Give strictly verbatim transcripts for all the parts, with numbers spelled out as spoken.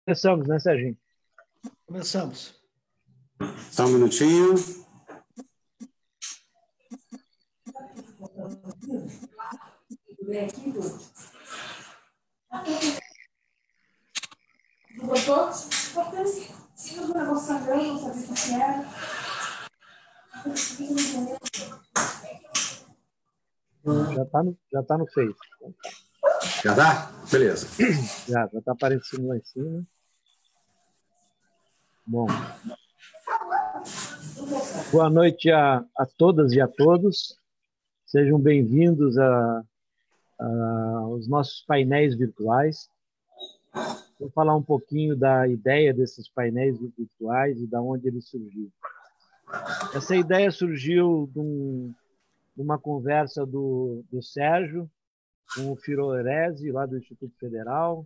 Começamos, né, Serginho? Começamos. Só um minutinho. Já está no, já tá no Face. Já tá? Beleza. Já, já está aparecendo lá em cima. Bom. Boa noite a, a todas e a todos. Sejam bem-vindos a, a, aos nossos painéis virtuais. Vou falar um pouquinho da ideia desses painéis virtuais e da onde ele surgiu. Essa ideia surgiu de, um, de uma conversa do, do Sérgio com o Fiorese, lá do Instituto Federal,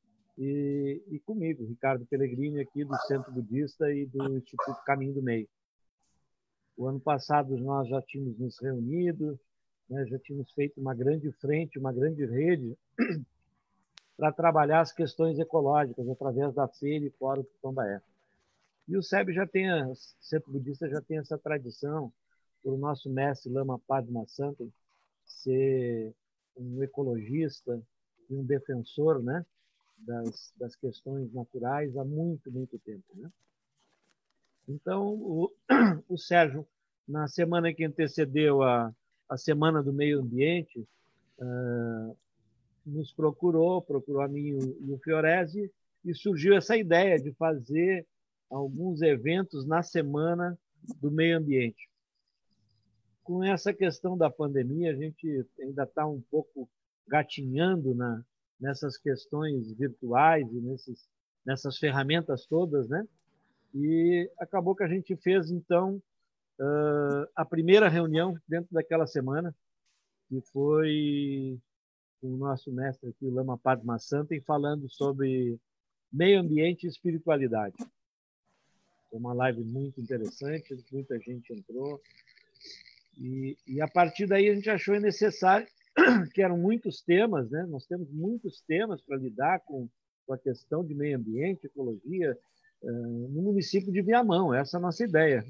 e, e comigo, Ricardo Pellegrini, aqui do Centro Budista e do Instituto Caminho do Meio. O ano passado nós já tínhamos nos reunido, né, já tínhamos feito uma grande frente, uma grande rede para trabalhar as questões ecológicas através da feira e Fórum Tutambaé. E o S E B já tem, o Centro Budista já tem essa tradição, por o nosso mestre Lama Padmasambhava ser um ecologista e um defensor, né, das, das questões naturais há muito, muito tempo, né? Então, o, o Sérgio, na semana que antecedeu a, a Semana do Meio Ambiente, uh, nos procurou, procurou a mim e o Fiorese, e surgiu essa ideia de fazer alguns eventos na Semana do Meio Ambiente. Com essa questão da pandemia, a gente ainda está um pouco gatinhando na, nessas questões virtuais e nesses, nessas ferramentas todas, né? E acabou que a gente fez, então, a primeira reunião dentro daquela semana, que foi o nosso mestre aqui, o Lama Padmasambhava, falando sobre meio ambiente e espiritualidade. Foi uma live muito interessante, muita gente entrou. E, e a partir daí a gente achou necessário, que eram muitos temas, né? Nós temos muitos temas para lidar com, com a questão de meio ambiente, ecologia, uh, no município de Viamão, essa é a nossa ideia.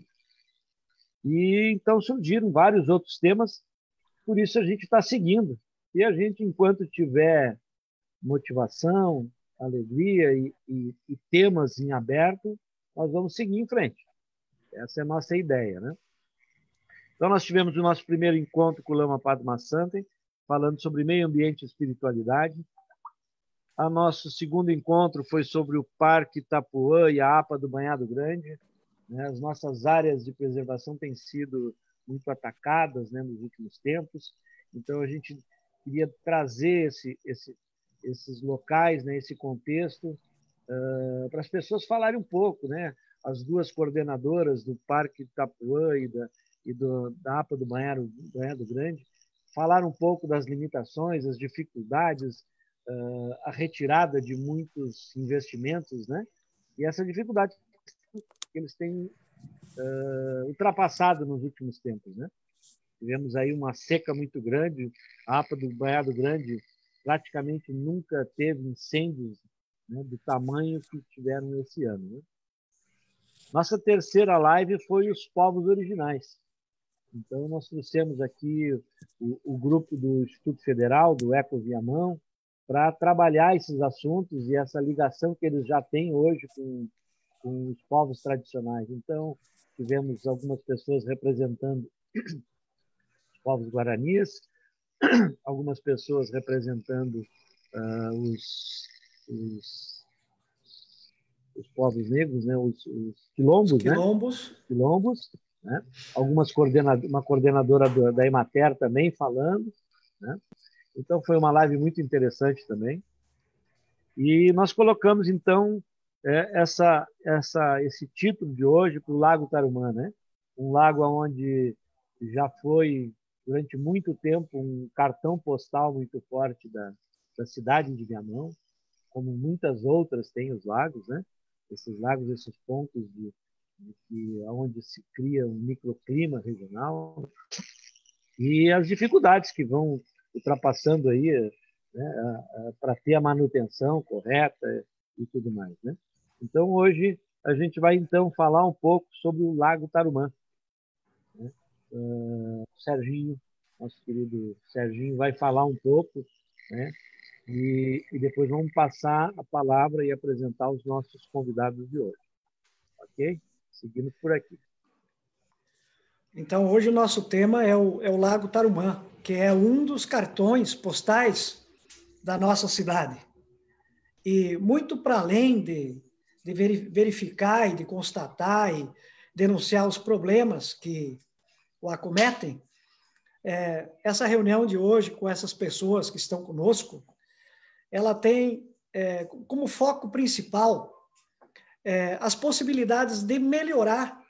E então surgiram vários outros temas, por isso a gente está seguindo. E a gente, enquanto tiver motivação, alegria e, e, e temas em aberto, nós vamos seguir em frente. Essa é a nossa ideia, né? Então, nós tivemos o nosso primeiro encontro com o Lama Padmasambhava, falando sobre meio ambiente e espiritualidade. O nosso segundo encontro foi sobre o Parque Itapuã e a APA do Banhado Grande. As nossas áreas de preservação têm sido muito atacadas, né, nos últimos tempos. Então, a gente queria trazer esse, esse, esses locais, né, esse contexto, uh, para as pessoas falarem um pouco, né? As duas coordenadoras do Parque Itapuã e da, e do, da APA do Banhado, Banhado Grande, falar um pouco das limitações, as dificuldades, uh, a retirada de muitos investimentos, né? E essa dificuldade que eles têm uh, ultrapassado nos últimos tempos, né? Tivemos aí uma seca muito grande, a APA do Banhado Grande praticamente nunca teve incêndios, né, do tamanho que tiveram esse ano, né? Nossa terceira live foi os povos originais. Então, nós trouxemos aqui o, o grupo do Instituto Federal, do Eco Viamão, para trabalhar esses assuntos e essa ligação que eles já têm hoje com, com os povos tradicionais. Então, tivemos algumas pessoas representando os povos guaranis, algumas pessoas representando uh, os, os, os povos negros, né? os, os quilombos, os quilombos, né? quilombos, né? Algumas coordenad uma coordenadora do, da Emater também falando, né? Então foi uma live muito interessante também. E nós colocamos então é, essa, essa, esse título de hoje para o Lago Tarumã, né? Um lago onde já foi durante muito tempo um cartão postal muito forte da, da cidade de Viamão, como muitas outras têm os lagos, né? Esses lagos, esses pontos de, de, de onde se cria um microclima regional e as dificuldades que vão ultrapassando aí, né, para ter a manutenção correta e tudo mais, né? Então, hoje, a gente vai, então, falar um pouco sobre o Lago Tarumã. Né? Uh, o Serginho, nosso querido Serginho, vai falar um pouco, né? E, e depois vamos passar a palavra e apresentar os nossos convidados de hoje. Ok? Seguindo por aqui. Então, hoje o nosso tema é o, é o Lago Tarumã, que é um dos cartões postais da nossa cidade. E muito para além de, de verificar e de constatar e denunciar os problemas que o acometem, é, essa reunião de hoje com essas pessoas que estão conosco, ela tem é, como foco principal é, as possibilidades de melhorar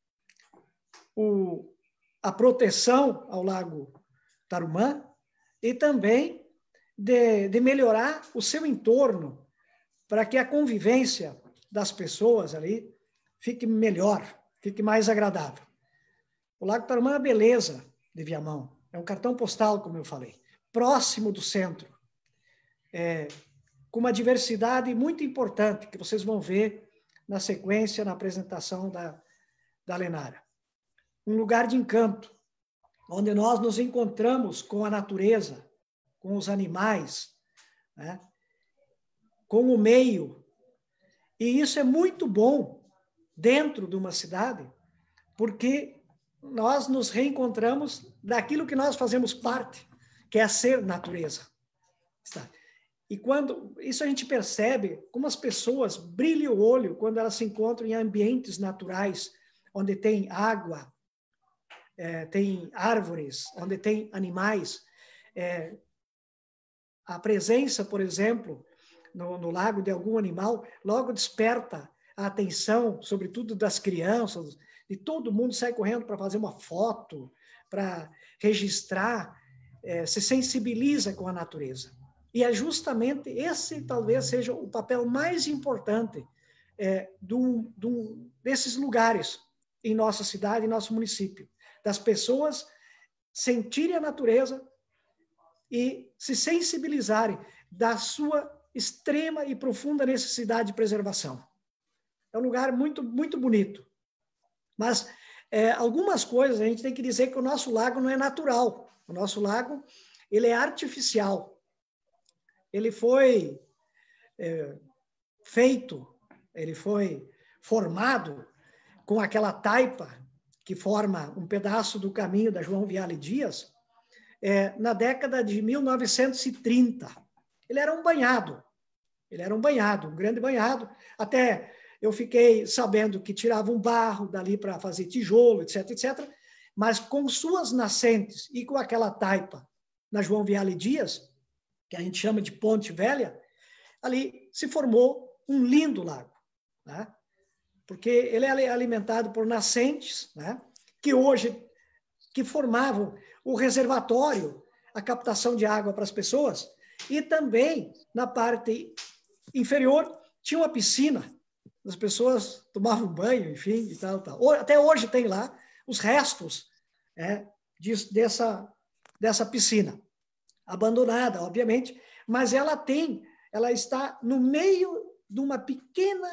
o, a proteção ao Lago Tarumã e também de, de melhorar o seu entorno para que a convivência das pessoas ali fique melhor, fique mais agradável. O Lago Tarumã é uma beleza de Viamão, é um cartão postal, como eu falei, próximo do centro, é, com uma diversidade muito importante, que vocês vão ver na sequência, na apresentação da, da Lenara. Um lugar de encanto, onde nós nos encontramos com a natureza, com os animais, né? Com o meio. E isso é muito bom dentro de uma cidade, porque nós nos reencontramos daquilo que nós fazemos parte, que é ser natureza. E quando isso a gente percebe como as pessoas brilham o olho quando elas se encontram em ambientes naturais, onde tem água, é, tem árvores, onde tem animais. É, a presença, por exemplo, no, no lago de algum animal, logo desperta a atenção, sobretudo das crianças, e todo mundo sai correndo para fazer uma foto, para registrar, é, se sensibiliza com a natureza. E é justamente esse, talvez, seja o papel mais importante é, do, do, desses lugares em nossa cidade, em nosso município, das pessoas sentirem a natureza e se sensibilizarem da sua extrema e profunda necessidade de preservação. É um lugar muito, muito bonito. Mas é, algumas coisas a gente tem que dizer que o nosso lago não é natural. O nosso lago, ele é artificial. Ele foi é, feito, ele foi formado com aquela taipa que forma um pedaço do caminho da João Viale Dias, é, na década de mil novecentos e trinta. Ele era um banhado, ele era um banhado, um grande banhado, até eu fiquei sabendo que tiravam barro dali para fazer tijolo, etc, etcétera, mas com suas nascentes e com aquela taipa na João Viale Dias, que a gente chama de Ponte Velha, ali se formou um lindo lago, né? Porque ele é alimentado por nascentes, né? Que hoje que formavam o reservatório, a captação de água para as pessoas, e também na parte inferior tinha uma piscina, as pessoas tomavam banho, enfim, e tal, tal. Até hoje tem lá os restos é, de, dessa, dessa piscina, abandonada, obviamente, mas ela tem, ela está no meio de uma pequena,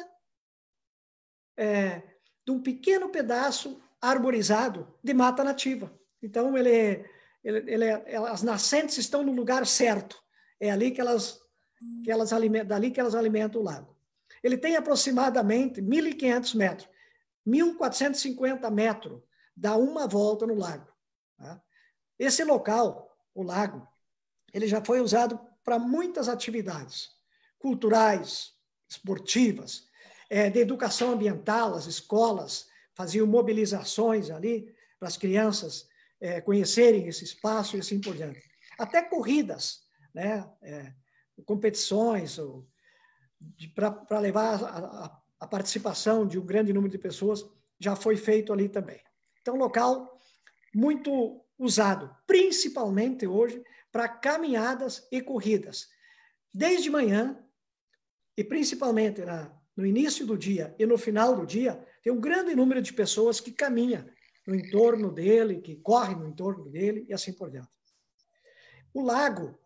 é, de um pequeno pedaço arborizado de mata nativa. Então, ele, ele, ele, as nascentes estão no lugar certo. É ali que elas, que elas alimentam, dali que elas alimentam o lago. Ele tem aproximadamente mil e quinhentos metros, mil quatrocentos e cinquenta metros, dá uma volta no lago. Tá? Esse local, o lago, ele já foi usado para muitas atividades culturais, esportivas, é, de educação ambiental. As escolas faziam mobilizações ali para as crianças é, conhecerem esse espaço e assim por diante. Até corridas, né? É, competições, para levar a, a, a participação de um grande número de pessoas, já foi feito ali também. Então, local muito usado, principalmente hoje, para caminhadas e corridas. Desde manhã, e principalmente na, no início do dia e no final do dia, tem um grande número de pessoas que caminham no entorno dele, que correm no entorno dele, e assim por diante. O lago,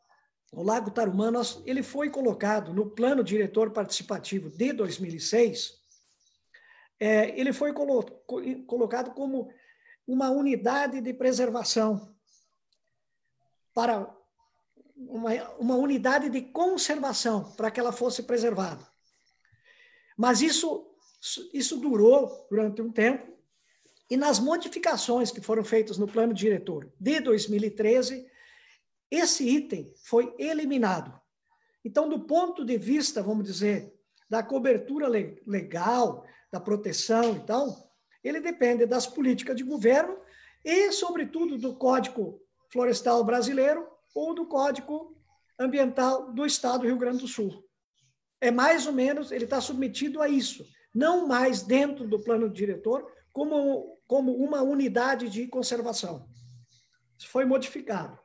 o Lago Tarumã, nós, ele foi colocado no Plano Diretor Participativo de dois mil e seis, é, ele foi colo colocado como uma unidade de preservação, para uma, uma unidade de conservação, para que ela fosse preservada. Mas isso, isso durou durante um tempo, e nas modificações que foram feitas no Plano Diretor de dois mil e treze, esse item foi eliminado. Então, do ponto de vista, vamos dizer, da cobertura legal, da proteção e tal, ele depende das políticas de governo e, sobretudo, do Código Florestal Brasileiro ou do Código Ambiental do Estado do Rio Grande do Sul. É mais ou menos, ele está submetido a isso, não mais dentro do plano diretor, como, como uma unidade de conservação. Isso foi modificado.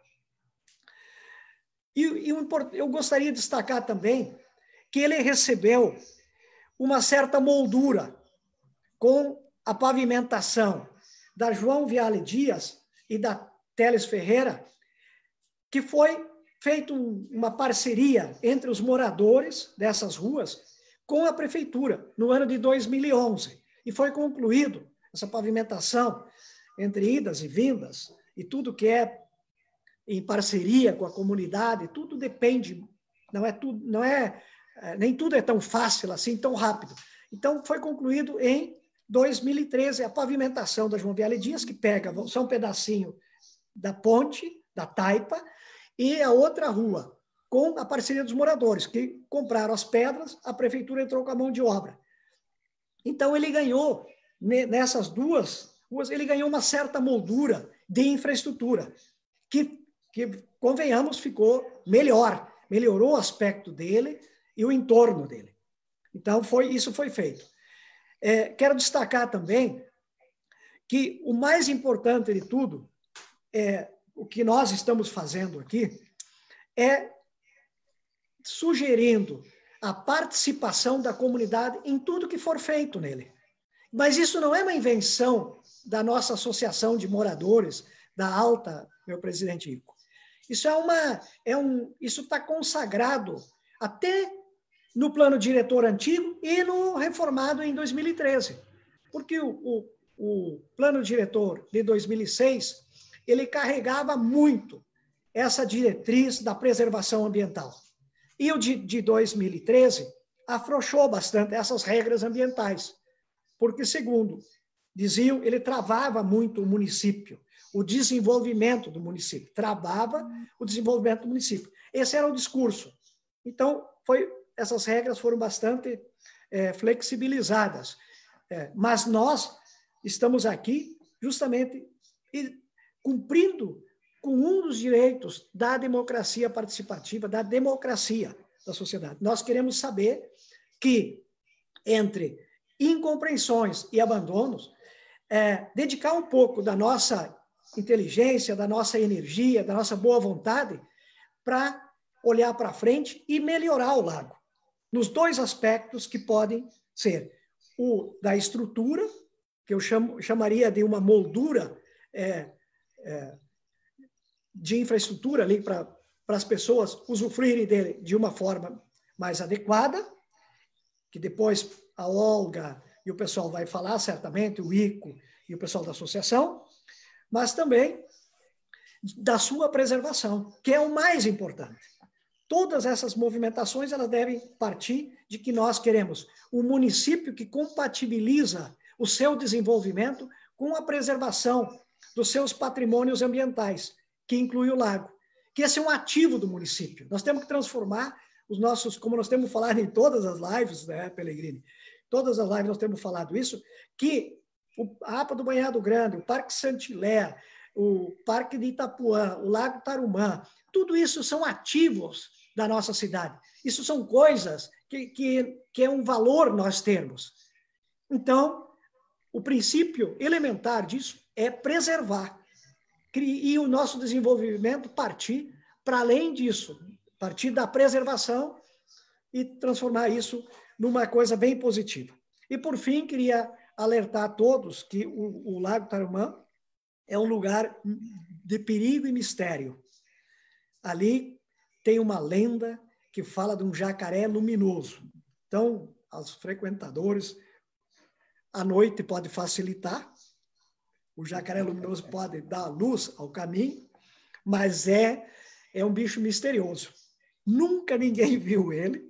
E, e eu gostaria de destacar também que ele recebeu uma certa moldura com a pavimentação da João Viale Dias e da Teles Ferreira, que foi feita uma parceria entre os moradores dessas ruas com a prefeitura no ano de dois mil e onze. E foi concluído essa pavimentação entre idas e vindas e tudo que é em parceria com a comunidade, tudo depende, não é tudo, não é, nem tudo é tão fácil assim, tão rápido. Então, foi concluído em dois mil e treze a pavimentação da João Viale Dias, que pega só um pedacinho da ponte, da taipa, e a outra rua, com a parceria dos moradores, que compraram as pedras, a prefeitura entrou com a mão de obra. Então, ele ganhou, nessas duas ruas, ele ganhou uma certa moldura de infraestrutura, que que, convenhamos, ficou melhor, melhorou o aspecto dele e o entorno dele. Então, foi, isso foi feito. É, quero destacar também que o mais importante de tudo, é, o que nós estamos fazendo aqui, é sugerindo a participação da comunidade em tudo que for feito nele. Mas isso não é uma invenção da nossa associação de moradores, da Alta, meu presidente Ico. Isso é uma, é um, isso está consagrado até no plano diretor antigo e no reformado em dois mil e treze. Porque o, o, o plano diretor de dois mil e seis, ele carregava muito essa diretriz da preservação ambiental. E o de, de dois mil e treze afrouxou bastante essas regras ambientais, porque, segundo diziam, ele travava muito o município, o desenvolvimento do município, travava o desenvolvimento do município. Esse era o discurso. Então, foi, essas regras foram bastante é, flexibilizadas. É, mas nós estamos aqui justamente cumprindo com um dos direitos da democracia participativa, da democracia da sociedade. Nós queremos saber que, entre incompreensões e abandonos, é, dedicar um pouco da nossa inteligência, da nossa energia, da nossa boa vontade, para olhar para frente e melhorar o lago, nos dois aspectos que podem ser o da estrutura, que eu chamo, chamaria de uma moldura é, é, de infraestrutura ali para as pessoas usufruírem dele de uma forma mais adequada, que depois a Olga e o pessoal vai falar, certamente, o Ico e o pessoal da associação, mas também da sua preservação, que é o mais importante. Todas essas movimentações elas devem partir de que nós queremos um município que compatibiliza o seu desenvolvimento com a preservação dos seus patrimônios ambientais, que inclui o lago, que esse é um ativo do município. Nós temos que transformar os nossos, como nós temos falado em todas as lives, né, Pellegrini? Todas as lives nós temos falado isso, que a APA do Banhado Grande, o Parque Santilé, o Parque de Itapuã, o Lago Tarumã, tudo isso são ativos da nossa cidade. Isso são coisas que, que, que é um valor nós termos. Então, o princípio elementar disso é preservar. E o nosso desenvolvimento partir para além disso, partir da preservação e transformar isso numa coisa bem positiva. E, por fim, queria alertar a todos que o, o Lago Tarumã é um lugar de perigo e mistério. Ali tem uma lenda que fala de um jacaré luminoso. Então, aos frequentadores, à noite pode facilitar, o jacaré luminoso pode dar luz ao caminho, mas é, é um bicho misterioso. Nunca ninguém viu ele,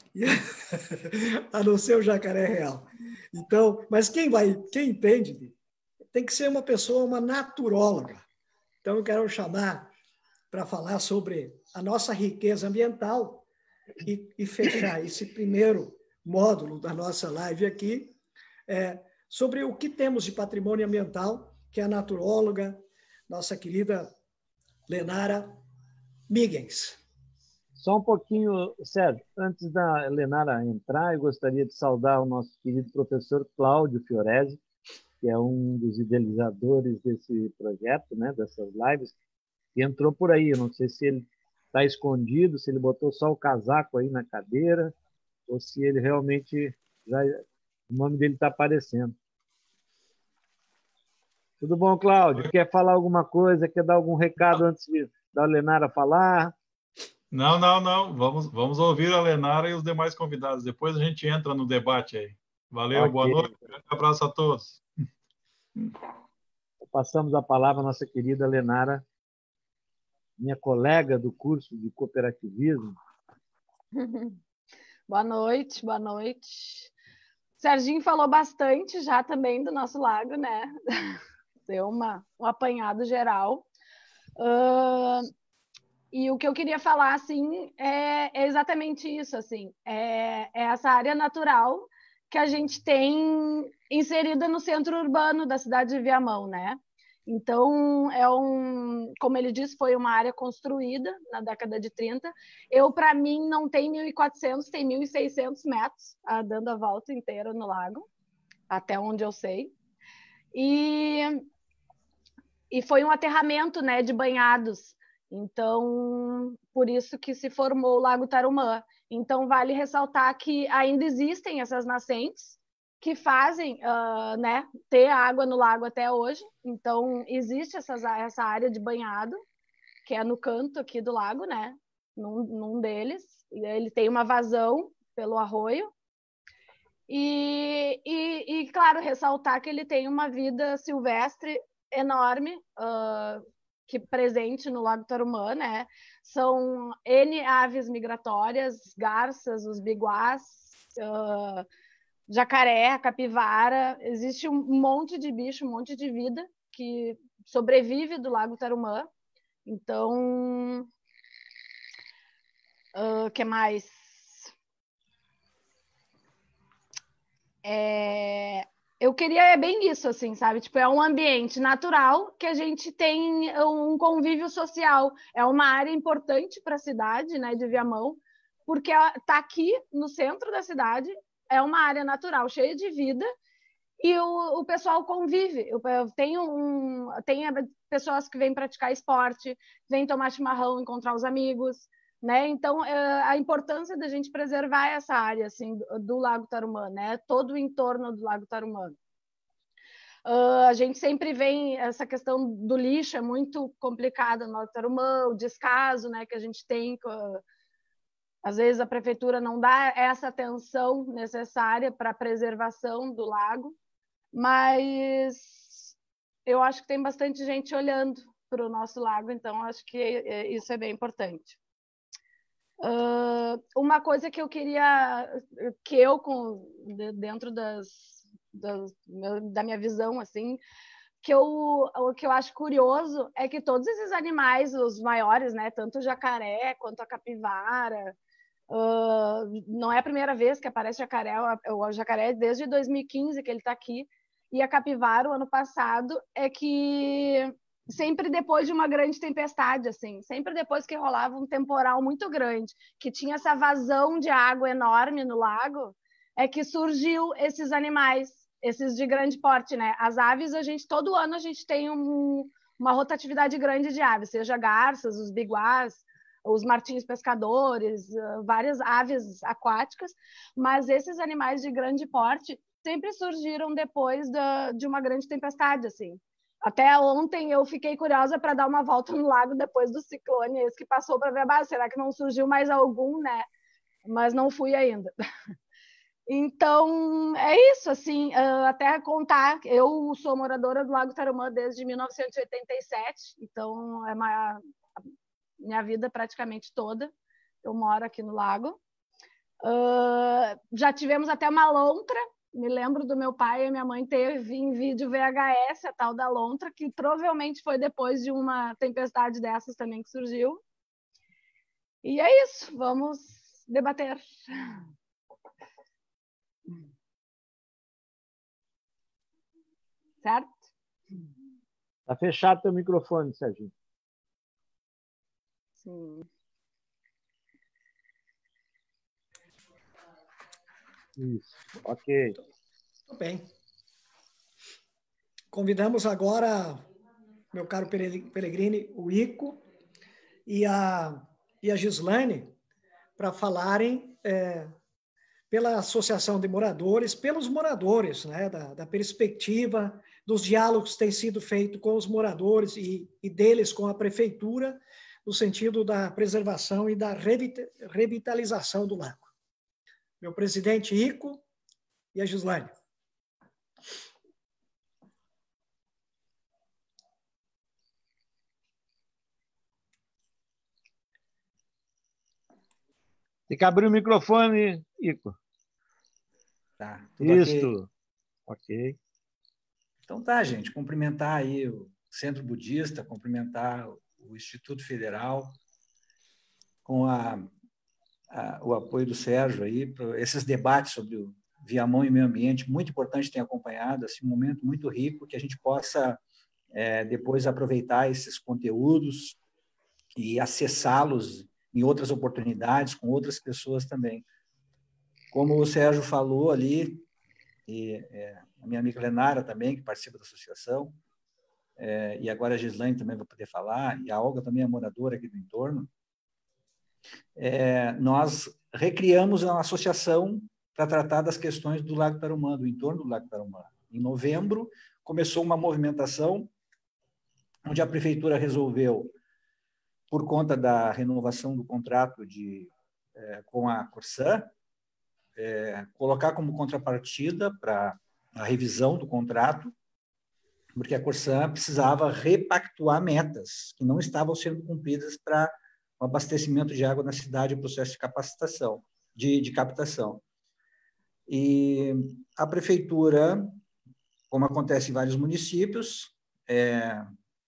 a não ser o jacaré real. Então, mas quem vai, quem entende, tem que ser uma pessoa, uma naturóloga. Então, eu quero chamar para falar sobre a nossa riqueza ambiental e, e fechar esse primeiro módulo da nossa live aqui, é, sobre o que temos de patrimônio ambiental, que é a naturóloga, nossa querida Lenara Migens. Só um pouquinho, Sérgio, antes da Lenara entrar, eu gostaria de saudar o nosso querido professor Cláudio Fiorese, que é um dos idealizadores desse projeto, né, dessas lives, que entrou por aí. Eu não sei se ele está escondido, se ele botou só o casaco aí na cadeira, ou se ele realmente já, o nome dele está aparecendo. Tudo bom, Cláudio? Quer falar alguma coisa? Quer dar algum recado antes de, da Lenara falar? Não, não, não. Vamos, vamos ouvir a Lenara e os demais convidados. Depois a gente entra no debate aí. Valeu, okay. Boa noite. Um abraço a todos. Passamos a palavra à nossa querida Lenara, minha colega do curso de cooperativismo. Boa noite, boa noite. O Serginho falou bastante já também do nosso lago, né? Deu uma, um apanhado geral. Uh, e o que eu queria falar, assim, é, é exatamente isso, assim. É, é essa área natural que a gente tem inserida no centro urbano da cidade de Viamão, né? Então, é um, como ele disse, foi uma área construída na década de trinta. Eu, para mim, não tem mil e quatrocentos, tem mil e seiscentos metros, ah, dando a volta inteira no lago, até onde eu sei. E, e foi um aterramento, né, de banhados. Então, por isso que se formou o Lago Tarumã. Então, vale ressaltar que ainda existem essas nascentes, que fazem uh, né, ter água no lago até hoje. Então, existe essas, essa área de banhado, que é no canto aqui do lago, né? Num, num deles. E ele tem uma vazão pelo arroio. E, e, e, claro, ressaltar que ele tem uma vida silvestre enorme, uh, que presente no Lago Tarumã, né? São N aves migratórias, garças, os biguás, uh, jacaré, capivara, existe um monte de bicho, um monte de vida que sobrevive do Lago Tarumã. Então, o uh, que mais? É, eu queria, é bem isso, assim, sabe? Tipo, é um ambiente natural que a gente tem um convívio social. É uma área importante para a cidade, né, de Viamão, porque está aqui no centro da cidade. É uma área natural, cheia de vida, e o, o pessoal convive. Eu, eu tenho um, tem pessoas que vêm praticar esporte, vêm tomar chimarrão, encontrar os amigos, né? Então, é, a importância da gente preservar essa área, assim, do, do Lago Tarumã, né? Todo o entorno do Lago Tarumã. Uh, a gente sempre vem, essa questão do lixo é muito complicada no Lago Tarumã, o descaso, né, que a gente tem com... Às vezes a prefeitura não dá essa atenção necessária para a preservação do lago, mas eu acho que tem bastante gente olhando para o nosso lago, então acho que isso é bem importante. Uh, uma coisa que eu queria, que eu, com, dentro das, das, da minha visão, assim, que eu, o que eu acho curioso é que todos esses animais, os maiores, né, tanto o jacaré quanto a capivara, Uh, não é a primeira vez que aparece jacaré, o jacaré desde dois mil e quinze que ele está aqui, e a capivara, o ano passado, é que sempre depois de uma grande tempestade, assim, sempre depois que rolava um temporal muito grande, que tinha essa vazão de água enorme no lago, é que surgiu esses animais, esses de grande porte, né? As aves, a gente, todo ano a gente tem um, uma rotatividade grande de aves, seja garças, os biguás, os martins pescadores, várias aves aquáticas, mas esses animais de grande porte sempre surgiram depois da, de uma grande tempestade, assim. Até ontem eu fiquei curiosa para dar uma volta no lago depois do ciclone, esse que passou, para ver a base. Será que não surgiu mais algum, né? Mas não fui ainda. Então, é isso, assim, até contar, eu sou moradora do Lago Tarumã desde mil novecentos e oitenta e sete, então é uma, minha vida praticamente toda, eu moro aqui no lago. Uh, já tivemos até uma lontra, me lembro do meu pai e minha mãe teve em vídeo V H S a tal da lontra, que provavelmente foi depois de uma tempestade dessas também que surgiu. E é isso, vamos debater. Certo? Tá fechado teu microfone, Serginho. Sim. Isso, ok. Tudo bem. Convidamos agora, meu caro Pellegrini, o Ico e a, e a Gislaine para falarem é, pela Associação de Moradores, pelos moradores, né, da, da perspectiva dos diálogos que têm sido feitos com os moradores e, e deles com a prefeitura, no sentido da preservação e da revitalização do lago. Meu presidente Ico e a Gislaine. Tem que abrir o microfone, Ico. Tá, tudo Isso. Ok. Ok. Então tá, gente, cumprimentar aí o Centro Budista, cumprimentar o Instituto Federal, com a, a, o apoio do Sérgio aí, para esses debates sobre o Viamão e meio ambiente, muito importante ter acompanhado, assim, um momento muito rico, que a gente possa é, depois aproveitar esses conteúdos e acessá-los em outras oportunidades, com outras pessoas também. Como o Sérgio falou ali, e é, a minha amiga Lenara também, que participa da associação, é, e agora a Gislaine também vai poder falar, e a Olga também é moradora aqui do entorno, é, nós recriamos uma associação para tratar das questões do Lago Tarumã, do entorno do Lago Tarumã. Em novembro, começou uma movimentação onde a prefeitura resolveu, por conta da renovação do contrato de, é, com a Corsã, é, colocar como contrapartida para a revisão do contrato, porque a Corsã precisava repactuar metas que não estavam sendo cumpridas para o abastecimento de água na cidade e o processo de capacitação, de, de captação. E a prefeitura, como acontece em vários municípios, é,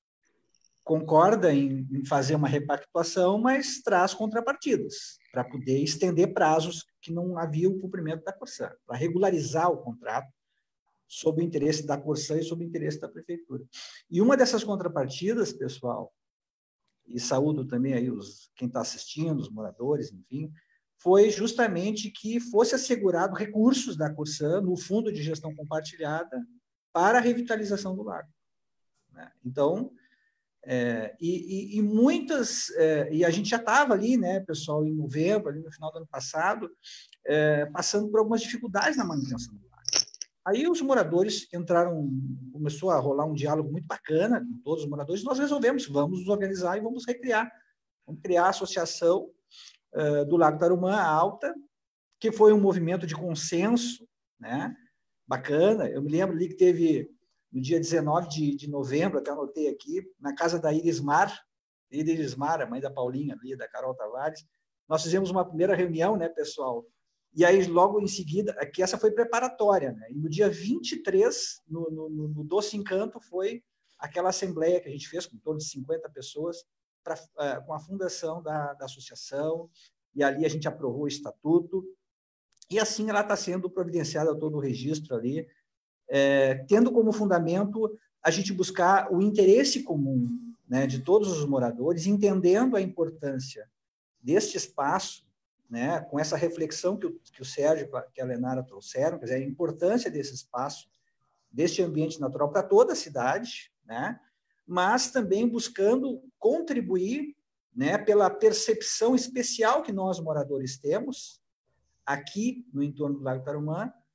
concorda em, em fazer uma repactuação, mas traz contrapartidas para poder estender prazos que não havia o cumprimento da Corsã, para regularizar o contrato sob o interesse da Corsã e sob o interesse da prefeitura. E uma dessas contrapartidas, pessoal, e saúdo também aí os, quem está assistindo, os moradores, enfim, foi justamente que fosse assegurado recursos da Corsã no Fundo de Gestão Compartilhada para a revitalização do lago. Né? Então, É, e, e, e muitas, é, e a gente já estava ali, né, pessoal, em novembro, ali no final do ano passado, é, passando por algumas dificuldades na manutenção do lago. Aí os moradores entraram, começou a rolar um diálogo muito bacana com todos os moradores, e nós resolvemos, vamos nos organizar e vamos recriar, vamos criar a associação é, do Lago Tarumã Alta, que foi um movimento de consenso, né, bacana. Eu me lembro ali que teve no dia dezenove de, de novembro, até anotei aqui, na casa da Irismar, Irismar, a mãe da Paulinha, ali, da Carol Tavares, nós fizemos uma primeira reunião, né, pessoal? E aí, logo em seguida, aqui essa foi preparatória, né? E no dia vinte e três, no, no, no Doce Encanto, foi aquela assembleia que a gente fez com em torno de cinquenta pessoas, pra, uh, com a fundação da, da associação, e ali a gente aprovou o estatuto, e assim ela está sendo providenciada todo o registro ali, É, tendo como fundamento a gente buscar o interesse comum, né, de todos os moradores, entendendo a importância deste espaço, né, com essa reflexão que o, que o Sérgio e a Lenara trouxeram, quer dizer, a importância desse espaço, deste ambiente natural para toda a cidade, né, mas também buscando contribuir, né, pela percepção especial que nós, moradores, temos aqui no entorno do Lago Tarumã,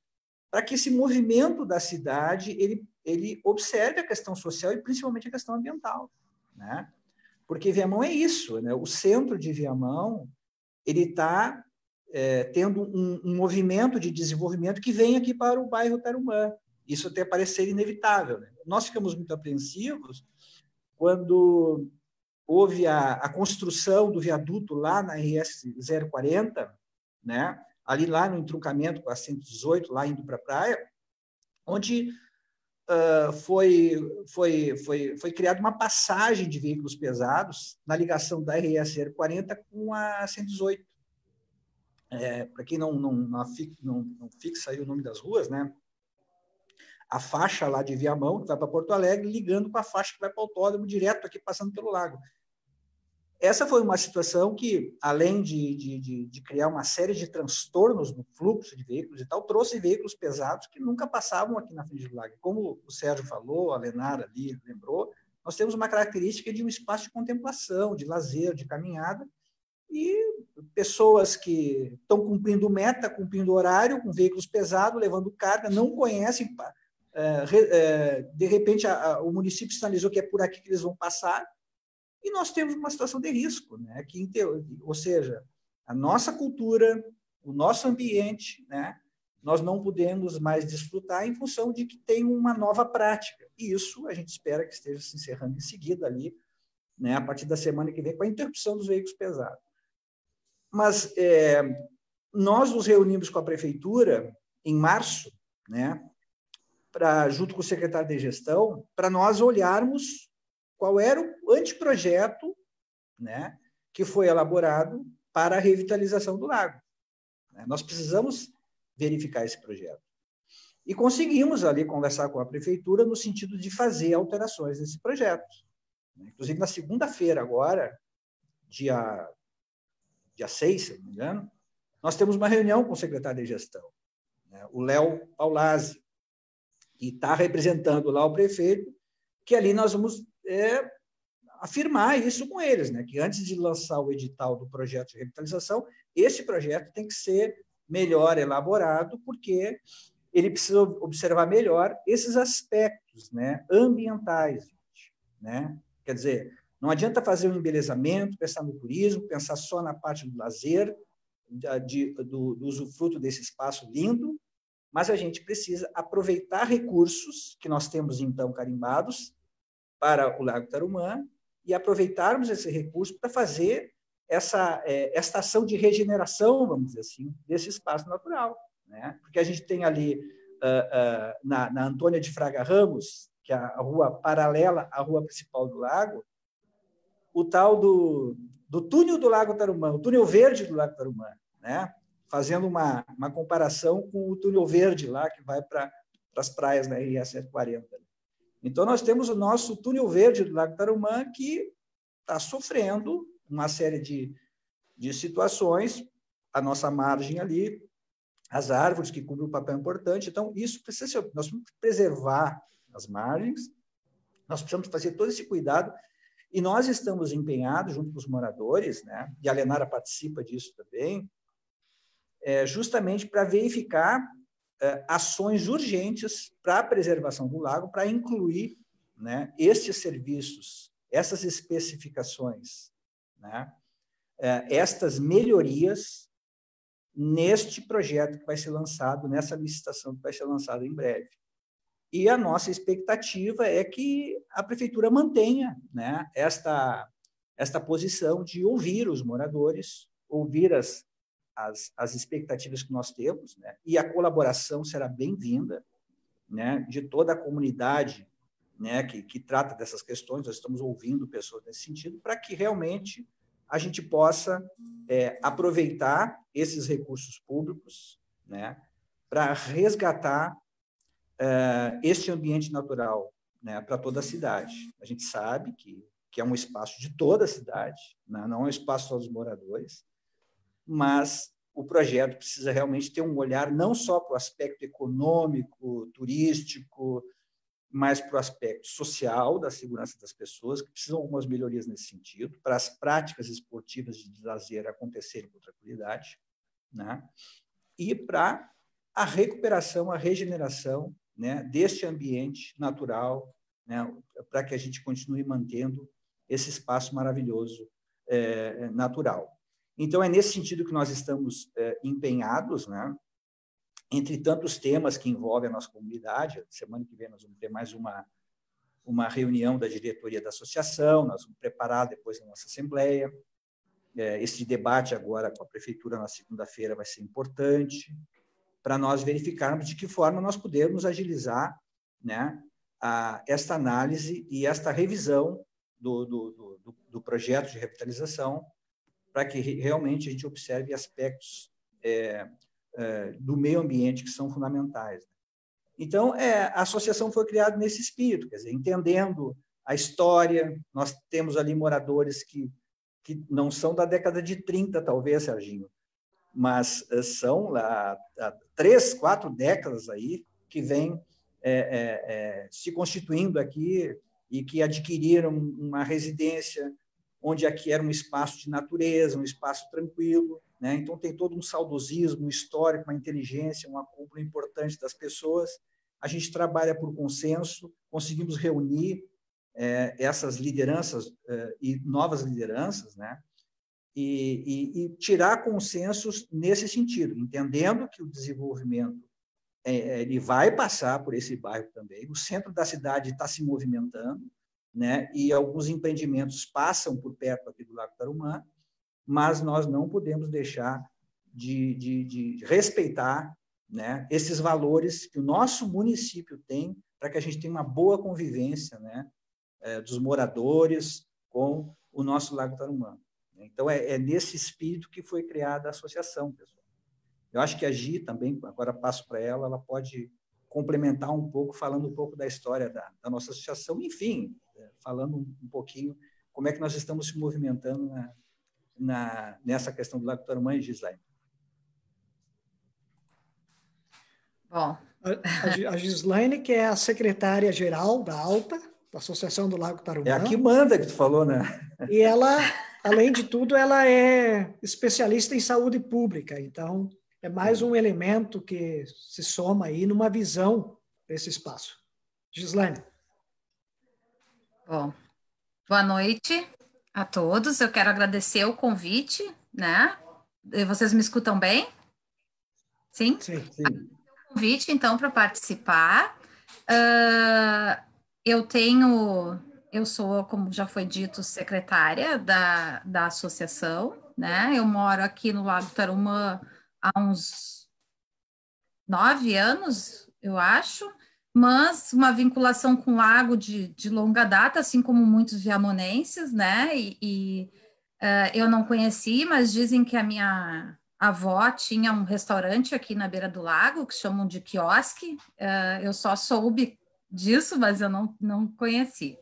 para que esse movimento da cidade ele, ele observe a questão social e principalmente a questão ambiental, né? Porque Viamão é isso, né? O centro de Viamão ele está é, tendo um, um movimento de desenvolvimento que vem aqui para o bairro Tarumã. Isso até parece ser inevitável, né? Nós ficamos muito apreensivos quando houve a, a construção do viaduto lá na R S zero quarenta, né? Ali lá no entroncamento com a cento e dezoito, lá indo para a praia, onde uh, foi, foi, foi, foi criada uma passagem de veículos pesados na ligação da R S zero quarenta com a cento e dezoito. É, para quem não, não, não, não fixa aí o nome das ruas, né? A faixa lá de Viamão, que vai para Porto Alegre, ligando com a faixa que vai para o autódromo, direto aqui, passando pelo lago. Essa foi uma situação que, além de, de, de, de criar uma série de transtornos no fluxo de veículos e tal, trouxe veículos pesados que nunca passavam aqui na frente do lago. Como o Sérgio falou, a Lenara ali lembrou, nós temos uma característica de um espaço de contemplação, de lazer, de caminhada, e pessoas que estão cumprindo meta, cumprindo horário, com veículos pesados, levando carga, não conhecem, de repente o município sinalizou que é por aqui que eles vão passar, e nós temos uma situação de risco, né? Que, ou seja, a nossa cultura, o nosso ambiente, né? Nós não podemos mais desfrutar em função de que tem uma nova prática. E isso a gente espera que esteja se encerrando em seguida ali, né? A partir da semana que vem, com a interrupção dos veículos pesados. Mas é, nós nos reunimos com a prefeitura em março, né? Pra, junto com o secretário de gestão, para nós olharmos qual era o anteprojeto, né, que foi elaborado para a revitalização do lago. Nós precisamos verificar esse projeto. E conseguimos ali conversar com a prefeitura no sentido de fazer alterações nesse projeto. Inclusive, na segunda-feira agora, dia, dia seis, se não me engano, nós temos uma reunião com o secretário de gestão, né, o Léo Paulazzi, que está representando lá o prefeito, que ali nós vamos é, afirmar isso com eles, né? Que antes de lançar o edital do projeto de revitalização, esse projeto tem que ser melhor elaborado, porque ele precisa observar melhor esses aspectos, né, ambientais, né? Quer dizer, não adianta fazer um embelezamento, pensar no turismo, pensar só na parte do lazer, de, do, do usufruto desse espaço lindo, mas a gente precisa aproveitar recursos que nós temos, então, carimbados para o Lago Tarumã e aproveitarmos esse recurso para fazer essa, é, essa ação de regeneração, vamos dizer assim, desse espaço natural, né? Porque a gente tem ali, uh, uh, na, na Antônia de Fraga Ramos, que é a rua paralela à rua principal do lago, o tal do, do túnel do Lago Tarumã, o túnel verde do Lago Tarumã, né? Fazendo uma, uma comparação com o túnel verde lá, que vai para as praias da R S cento e quarenta. Então, nós temos o nosso túnel verde do Lago Tarumã, que está sofrendo uma série de, de situações, a nossa margem ali, as árvores que cumprem um papel importante. Então, isso precisa ser, nós precisamos preservar as margens, nós precisamos fazer todo esse cuidado, e nós estamos empenhados, junto com os moradores, né, e a Lenara participa disso também, é, justamente para verificar é, ações urgentes para a preservação do lago, para incluir, né, estes serviços, essas especificações, né, é, estas melhorias neste projeto que vai ser lançado, nessa licitação que vai ser lançada em breve. E a nossa expectativa é que a prefeitura mantenha, né, esta, esta posição de ouvir os moradores, ouvir as As, as expectativas que nós temos, né? E a colaboração será bem-vinda, né, de toda a comunidade, né, que, que trata dessas questões. Nós estamos ouvindo pessoas nesse sentido, para que realmente a gente possa é, aproveitar esses recursos públicos, né, para resgatar é, este ambiente natural, né, para toda a cidade. A gente sabe que, que é um espaço de toda a cidade, né, não é um espaço só dos moradores, mas o projeto precisa realmente ter um olhar não só para o aspecto econômico, turístico, mas para o aspecto social, da segurança das pessoas, que precisam de algumas melhorias nesse sentido, para as práticas esportivas de lazer acontecerem com tranquilidade, né? E para a recuperação, a regeneração, né, deste ambiente natural, né, para que a gente continue mantendo esse espaço maravilhoso é, natural. Então, é nesse sentido que nós estamos é, empenhados, né, entre tantos temas que envolvem a nossa comunidade. Semana que vem nós vamos ter mais uma, uma reunião da diretoria da associação, nós vamos preparar depois a nossa assembleia. É, esse debate agora com a prefeitura na segunda-feira vai ser importante, para nós verificarmos de que forma nós podemos agilizar, né, a, esta análise e esta revisão do, do, do, do projeto de revitalização, para que realmente a gente observe aspectos é, é, do meio ambiente que são fundamentais. Então, é, a associação foi criada nesse espírito, quer dizer, entendendo a história. Nós temos ali moradores que, que não são da década de trinta, talvez, Serginho, mas são lá há três, quatro décadas aí que vêm é, é, é, se constituindo aqui e que adquiriram uma residência onde aqui era um espaço de natureza, um espaço tranquilo, né? Então tem todo um saudosismo histórico, uma inteligência, um acúmulo importante das pessoas. A gente trabalha por consenso, conseguimos reunir é, essas lideranças é, e novas lideranças, né? E, e, e tirar consensos nesse sentido, entendendo que o desenvolvimento é, ele vai passar por esse bairro também. O centro da cidade está se movimentando, né? E alguns empreendimentos passam por perto aqui do Lago Tarumã, mas nós não podemos deixar de, de, de respeitar, né, esses valores que o nosso município tem para que a gente tenha uma boa convivência, né, é, dos moradores com o nosso Lago Tarumã. Então, é, é nesse espírito que foi criada a associação, pessoal. Eu acho que a Gi também, agora passo para ela, ela pode complementar um pouco, falando um pouco da história da, da nossa associação, enfim, falando um pouquinho como é que nós estamos se movimentando na, na, nessa questão do Lago Tarumã e Gislaine. Bom. A, a Gislaine, que é a secretária-geral da ALTA, da Associação do Lago Tarumã. É a que manda, que tu falou, né? E ela, além de tudo, ela é especialista em saúde pública, então é mais um elemento que se soma aí numa visão desse espaço. Gislaine. Bom, boa noite a todos. Eu quero agradecer o convite, né? Vocês me escutam bem? Sim? Sim. Sim. O convite, então, para participar. Uh, eu tenho, eu sou, como já foi dito, secretária da, da associação, né? Eu moro aqui no Lago Tarumã há uns nove anos, eu acho, mas uma vinculação com o lago de, de longa data, assim como muitos viamonenses, né? E, e uh, eu não conheci, mas dizem que a minha avó tinha um restaurante aqui na beira do lago, que chamam de quiosque. Uh, eu só soube disso, mas eu não, não conheci.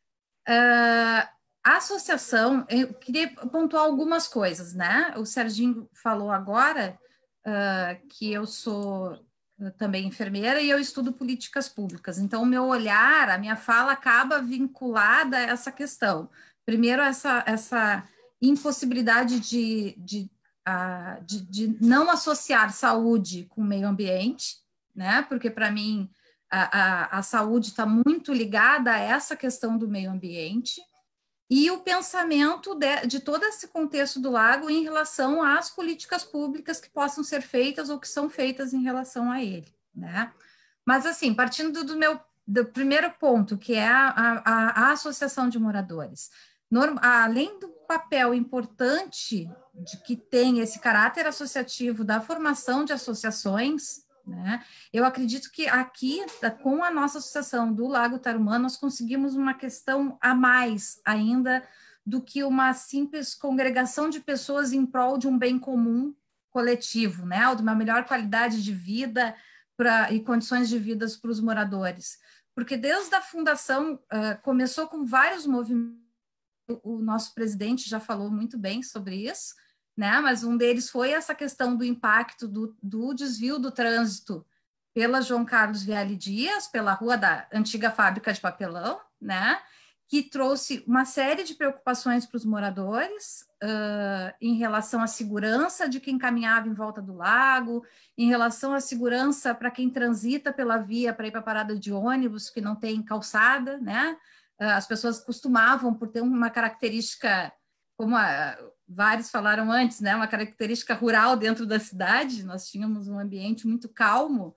Uh, a associação, eu queria pontuar algumas coisas, né? O Serginho falou agora uh, que eu sou também enfermeira e eu estudo políticas públicas. Então, o meu olhar, a minha fala acaba vinculada a essa questão. Primeiro, essa, essa impossibilidade de, de, uh, de, de não associar saúde com meio ambiente, né? Porque, para mim, a, a, a saúde está muito ligada a essa questão do meio ambiente e o pensamento de, de todo esse contexto do lago em relação às políticas públicas que possam ser feitas ou que são feitas em relação a ele, né? Mas, assim, partindo do meu do primeiro ponto, que é a, a, a associação de moradores, Norm, além do papel importante de que tem esse caráter associativo da formação de associações, né? Eu acredito que aqui, com a nossa associação do Lago Tarumã, nós conseguimos uma questão a mais ainda do que uma simples congregação de pessoas em prol de um bem comum coletivo, né? Ou de uma melhor qualidade de vida pra, e condições de vida para os moradores. Porque desde a fundação, uh, começou com vários movimentos, o nosso presidente já falou muito bem sobre isso, né? Mas um deles foi essa questão do impacto do, do desvio do trânsito pela João Carlos Viale Dias, pela rua da antiga fábrica de papelão, né? que trouxe uma série de preocupações para os moradores uh, em relação à segurança de quem caminhava em volta do lago, em relação à segurança para quem transita pela via para ir para a parada de ônibus, que não tem calçada, né? Uh, as pessoas costumavam, por ter uma característica, como a, vários falaram antes, né? Uma característica rural dentro da cidade, nós tínhamos um ambiente muito calmo,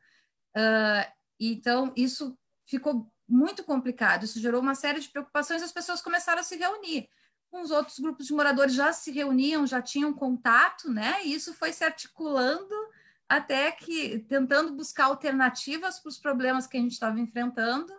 uh, então isso ficou muito complicado, isso gerou uma série de preocupações, as pessoas começaram a se reunir. Os outros grupos de moradores já se reuniam, já tinham contato, né? E isso foi se articulando até que, tentando buscar alternativas para os problemas que a gente estava enfrentando,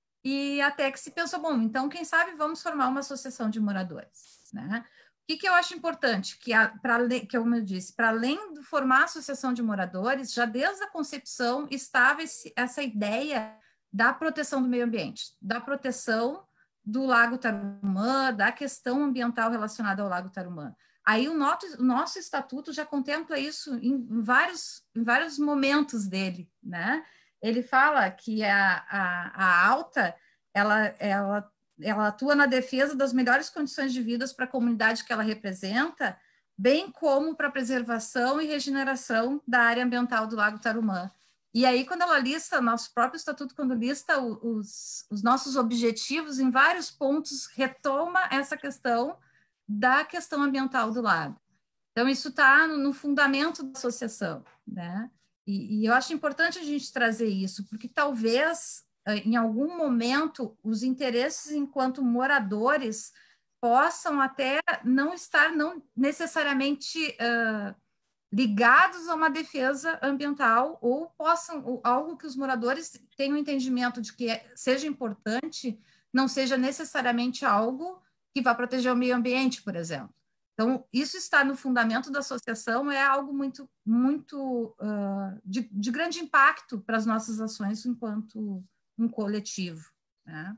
e até que se pensou, bom, então, quem sabe vamos formar uma associação de moradores, né? O que, que eu acho importante? Que, a, pra, que como eu disse, para além de formar a associação de moradores, já desde a concepção estava esse, essa ideia da proteção do meio ambiente, da proteção do Lago Tarumã, da questão ambiental relacionada ao Lago Tarumã. Aí o nosso, o nosso estatuto já contempla isso em vários, em vários momentos dele, né? Ele fala que a, a, a alta, ela, ela, ela atua na defesa das melhores condições de vida para a comunidade que ela representa, bem como para a preservação e regeneração da área ambiental do Lago Tarumã. E aí, quando ela lista, nosso próprio estatuto, quando lista os, os nossos objetivos, em vários pontos, retoma essa questão da questão ambiental do lago. Então, isso está no, no fundamento da associação, né? E, e eu acho importante a gente trazer isso, porque talvez, em algum momento, os interesses enquanto moradores possam até não estar não necessariamente... Uh, ligados a uma defesa ambiental, ou possam, ou algo que os moradores tenham entendimento de que é, seja importante, não seja necessariamente algo que vá proteger o meio ambiente, por exemplo. Então, isso está no fundamento da associação, é algo muito, muito uh, de, de grande impacto para as nossas ações enquanto um coletivo, né?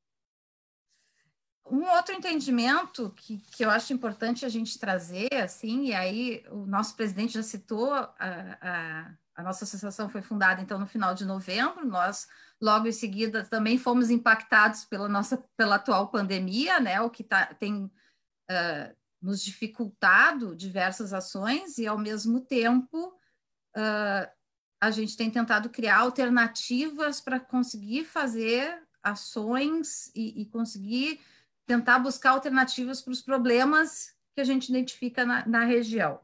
Um outro entendimento que, que eu acho importante a gente trazer, assim, e aí o nosso presidente já citou, a, a, a nossa associação foi fundada, então, no final de novembro, nós, logo em seguida, também fomos impactados pela nossa, pela atual pandemia, né, o que tá, tem uh, nos dificultado diversas ações, e, ao mesmo tempo, uh, a gente tem tentado criar alternativas para conseguir fazer ações e, e conseguir tentar buscar alternativas para os problemas que a gente identifica na, na região.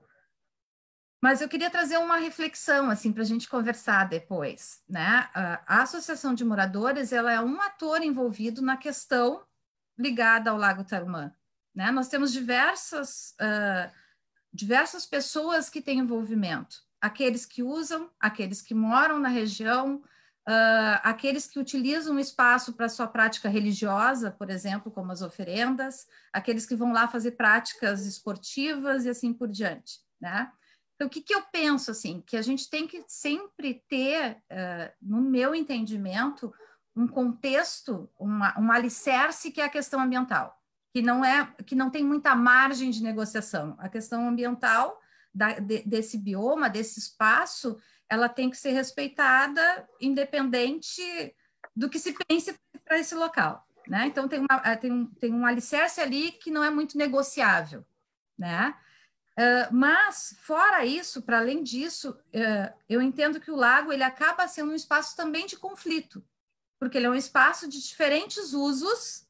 Mas eu queria trazer uma reflexão, assim, para a gente conversar depois, né? A Associação de Moradores, ela é um ator envolvido na questão ligada ao Lago Tarumã, né? Nós temos diversas, uh, diversas pessoas que têm envolvimento, aqueles que usam, aqueles que moram na região, Uh, aqueles que utilizam o espaço para sua prática religiosa, por exemplo, como as oferendas, aqueles que vão lá fazer práticas esportivas e assim por diante, né? Então, o que, que eu penso, assim, que a gente tem que sempre ter, uh, no meu entendimento, um contexto, uma, um alicerce que é a questão ambiental, que não, é, que não tem muita margem de negociação. A questão ambiental da, de, desse bioma, desse espaço, ela tem que ser respeitada independente do que se pense para esse local, né? Então, tem, uma, tem, um, tem um alicerce ali que não é muito negociável, né? Uh, mas, fora isso, para além disso, uh, eu entendo que o lago ele acaba sendo um espaço também de conflito, porque ele é um espaço de diferentes usos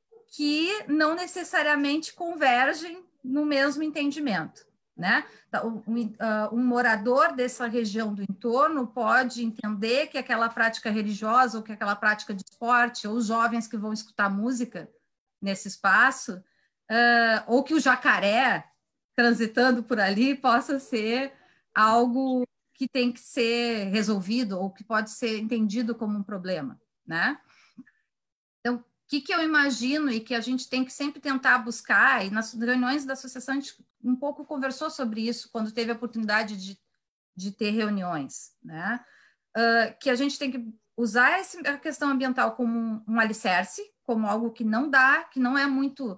que não necessariamente convergem no mesmo entendimento, né? Um, um morador dessa região do entorno pode entender que aquela prática religiosa ou que aquela prática de esporte, ou os jovens que vão escutar música nesse espaço, uh, ou que o jacaré transitando por ali possa ser algo que tem que ser resolvido ou que pode ser entendido como um problema, né? Então, o que, que eu imagino e que a gente tem que sempre tentar buscar, e nas reuniões da associação a gente um pouco conversou sobre isso quando teve a oportunidade de, de ter reuniões, né? Uh, que a gente tem que usar esse, a questão ambiental como um, um alicerce, como algo que não dá, que não é muito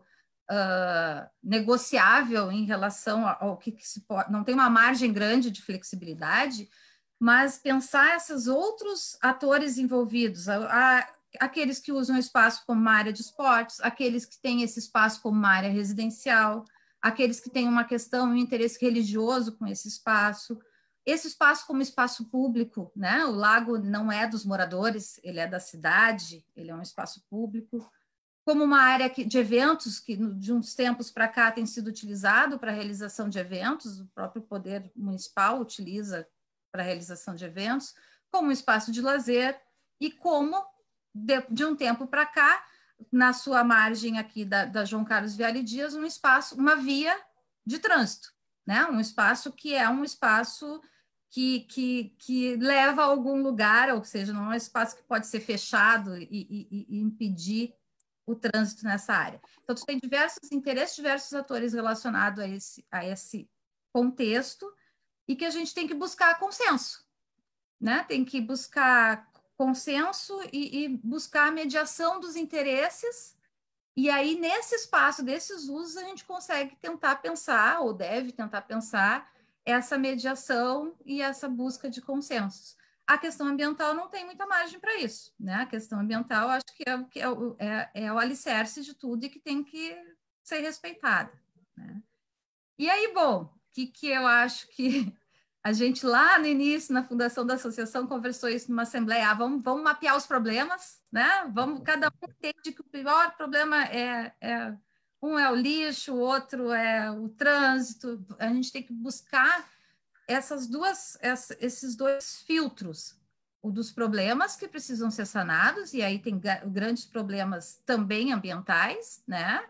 uh, negociável em relação ao que, que se pode, não tem uma margem grande de flexibilidade, mas pensar esses outros atores envolvidos, a, a, aqueles que usam o espaço como uma área de esportes, aqueles que têm esse espaço como uma área residencial, aqueles que têm uma questão, um interesse religioso com esse espaço, esse espaço como espaço público, né? O lago não é dos moradores, ele é da cidade, ele é um espaço público, como uma área que, de eventos que de uns tempos para cá tem sido utilizado para a realização de eventos, o próprio poder municipal utiliza para a realização de eventos, como um espaço de lazer e como, de, de um tempo para cá, na sua margem aqui da, da João Carlos Viale Dias, um espaço, uma via de trânsito, né? Um espaço que é um espaço que, que, que leva a algum lugar, ou seja, não é um espaço que pode ser fechado e, e, e impedir o trânsito nessa área. Então, tu tem diversos interesses, diversos atores relacionados a esse, a esse contexto e que a gente tem que buscar consenso, né? Tem que buscar consenso e, e buscar a mediação dos interesses, e aí, nesse espaço desses usos, a gente consegue tentar pensar, ou deve tentar pensar, essa mediação e essa busca de consensos. A questão ambiental não tem muita margem para isso, né? A questão ambiental, acho que, é, que é, o, é, é o alicerce de tudo e que tem que ser respeitada, né? E aí, bom, o que, que eu acho que a gente lá no início, na fundação da associação, conversou isso numa assembleia, ah, vamos, vamos mapear os problemas, né? Vamos, cada um entende que o pior problema é, é um é o lixo, o outro é o trânsito, a gente tem que buscar essas duas, essa, esses dois filtros, o dos problemas que precisam ser sanados, e aí tem grandes problemas também ambientais, né?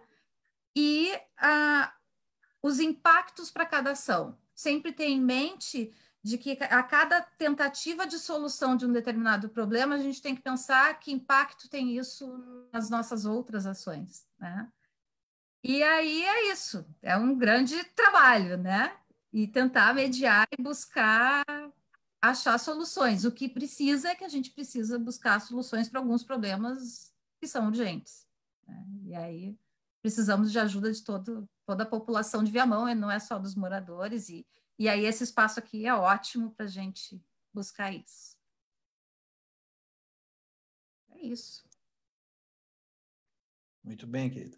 E ah, os impactos para cada ação. Sempre ter em mente de que a cada tentativa de solução de um determinado problema, a gente tem que pensar que impacto tem isso nas nossas outras ações, né? E aí é isso, é um grande trabalho, né? E tentar mediar e buscar achar soluções. O que precisa é que a gente precisa buscar soluções para alguns problemas que são urgentes, né? E aí precisamos de ajuda de todo, toda a população de Viamão, e não é só dos moradores, e, e aí esse espaço aqui é ótimo para a gente buscar isso. É isso. Muito bem, querida.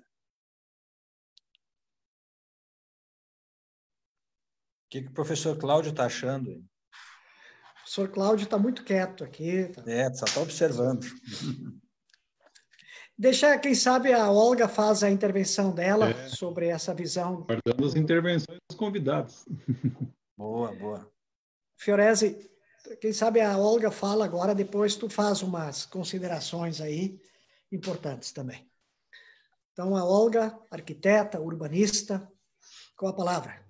O que, que o professor Cláudio está achando? Hein? O professor Cláudio está muito quieto aqui. Tá... É, só está observando. Deixa, quem sabe, a Olga faz a intervenção dela é. sobre essa visão. Guardando as intervenções dos convidados. Boa, boa. Fiorese, quem sabe a Olga fala agora, depois tu faz umas considerações aí importantes também. Então, a Olga, arquiteta, urbanista, com a palavra.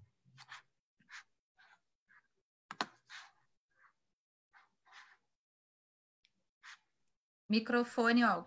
Microfone, Olga.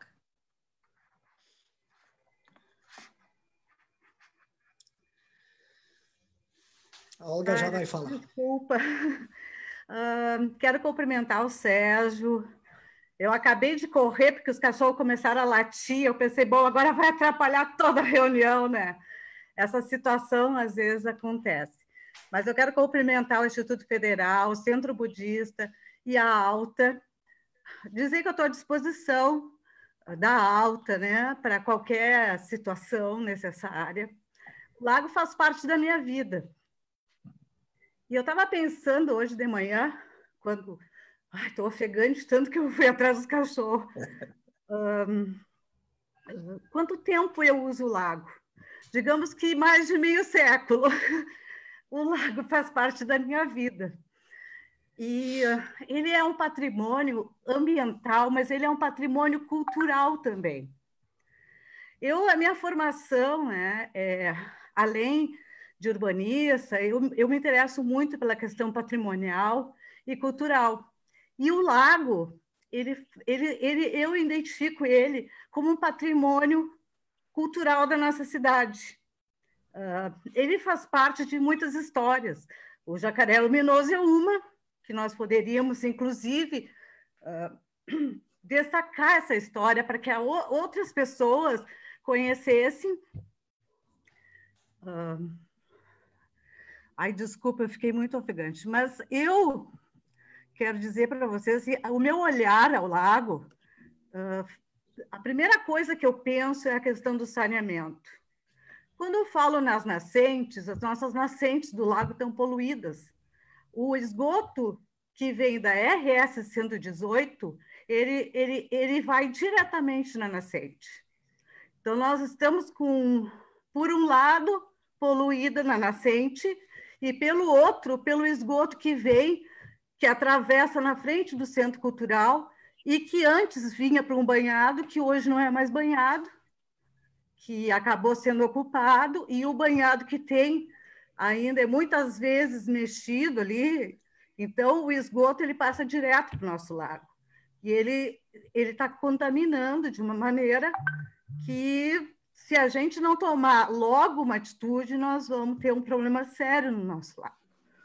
A Olga ah, já vai falar. Desculpa. Uh, quero cumprimentar o Sérgio. Eu acabei de correr porque os cachorros começaram a latir. Eu pensei, bom, agora vai atrapalhar toda a reunião, né? Essa situação às vezes acontece. Mas eu quero cumprimentar o Instituto Federal, o Centro Budista e a Alta. Dizer que eu estou à disposição da Alta, né? Para qualquer situação necessária. O lago faz parte da minha vida. E eu estava pensando hoje de manhã, quando... Ai, estou ofegante tanto que eu fui atrás dos cachorros. Um, quanto tempo eu uso o lago? Digamos que mais de meio século. O lago faz parte da minha vida. E uh, ele é um patrimônio ambiental, mas ele é um patrimônio cultural também. Eu, a minha formação, né, é, além... de urbanista, eu, eu me interesso muito pela questão patrimonial e cultural. E o lago, ele, ele, ele, eu identifico ele como um patrimônio cultural da nossa cidade. Uh, ele faz parte de muitas histórias. O Jacaré Luminoso é uma, que nós poderíamos, inclusive, uh, destacar essa história para que a, outras pessoas conhecessem. Uh, Ai, desculpa, eu fiquei muito ofegante, mas eu quero dizer para vocês que o meu olhar ao lago, uh, a primeira coisa que eu penso é a questão do saneamento. Quando eu falo nas nascentes, as nossas nascentes do lago estão poluídas. O esgoto que vem da R S cento e dezoito, ele, ele, ele vai diretamente na nascente. Então, nós estamos com, por um lado, poluída na nascente, e pelo outro, pelo esgoto que vem, que atravessa na frente do Centro Cultural, e que antes vinha para um banhado, que hoje não é mais banhado, que acabou sendo ocupado, e o banhado que tem ainda é muitas vezes mexido ali, então o esgoto ele passa direto para o nosso lago. E ele ele está contaminando de uma maneira que, se a gente não tomar logo uma atitude, nós vamos ter um problema sério no nosso lago.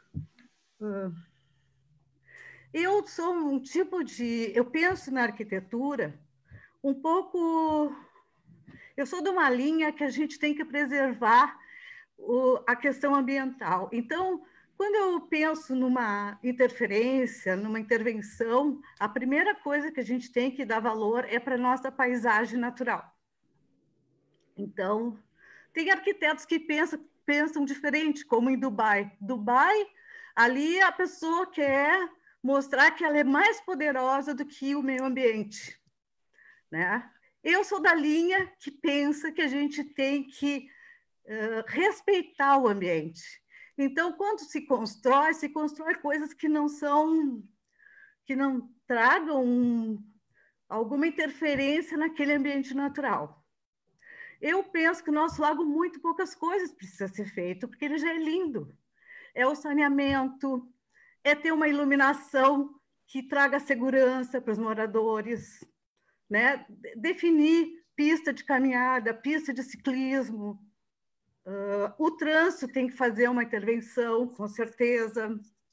Eu sou um tipo de... Eu penso na arquitetura um pouco... Eu sou de uma linha que a gente tem que preservar o, a questão ambiental. Então, quando eu penso numa interferência, numa intervenção, a primeira coisa que a gente tem que dar valor é para a nossa paisagem natural. Então, tem arquitetos que pensam, pensam diferente, como em Dubai. Dubai, ali a pessoa quer mostrar que ela é mais poderosa do que o meio ambiente, né? Eu sou da linha que pensa que a gente tem que uh, respeitar o ambiente. Então, quando se constrói, se constrói coisas que não são, que não tragam um, alguma interferência naquele ambiente natural. Eu penso que o nosso lago, muito poucas coisas precisam ser feitas, porque ele já é lindo. É o saneamento, é ter uma iluminação que traga segurança para os moradores, né? Definir pista de caminhada, pista de ciclismo. Uh, o trânsito tem que fazer uma intervenção, com certeza.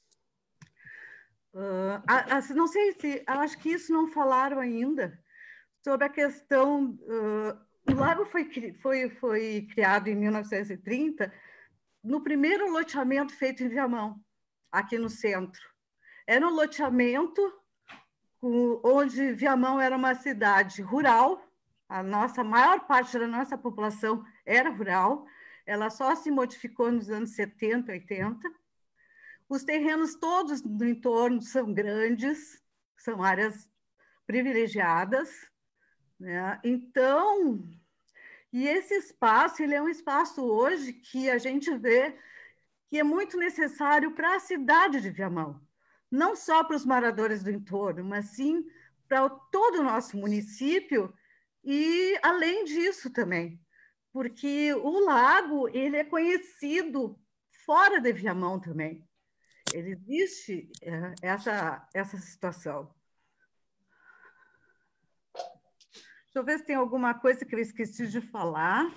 Uh, a, a, não sei se... Acho que isso não falaram ainda, sobre a questão... Uh, o lago foi, foi, foi criado em mil novecentos e trinta, no primeiro loteamento feito em Viamão, aqui no centro. Era um loteamento onde Viamão era uma cidade rural, a nossa a maior parte da nossa população era rural, ela só se modificou nos anos setenta, oitenta. Os terrenos todos no entorno são grandes, são áreas privilegiadas, né? Então, e esse espaço, ele é um espaço hoje que a gente vê que é muito necessário para a cidade de Viamão. Não só para os moradores do entorno, mas sim para todo o nosso município e além disso também, porque o lago ele é conhecido fora de Viamão também. Ele existe é, essa, essa situação. Deixa eu ver se tem alguma coisa que eu esqueci de falar.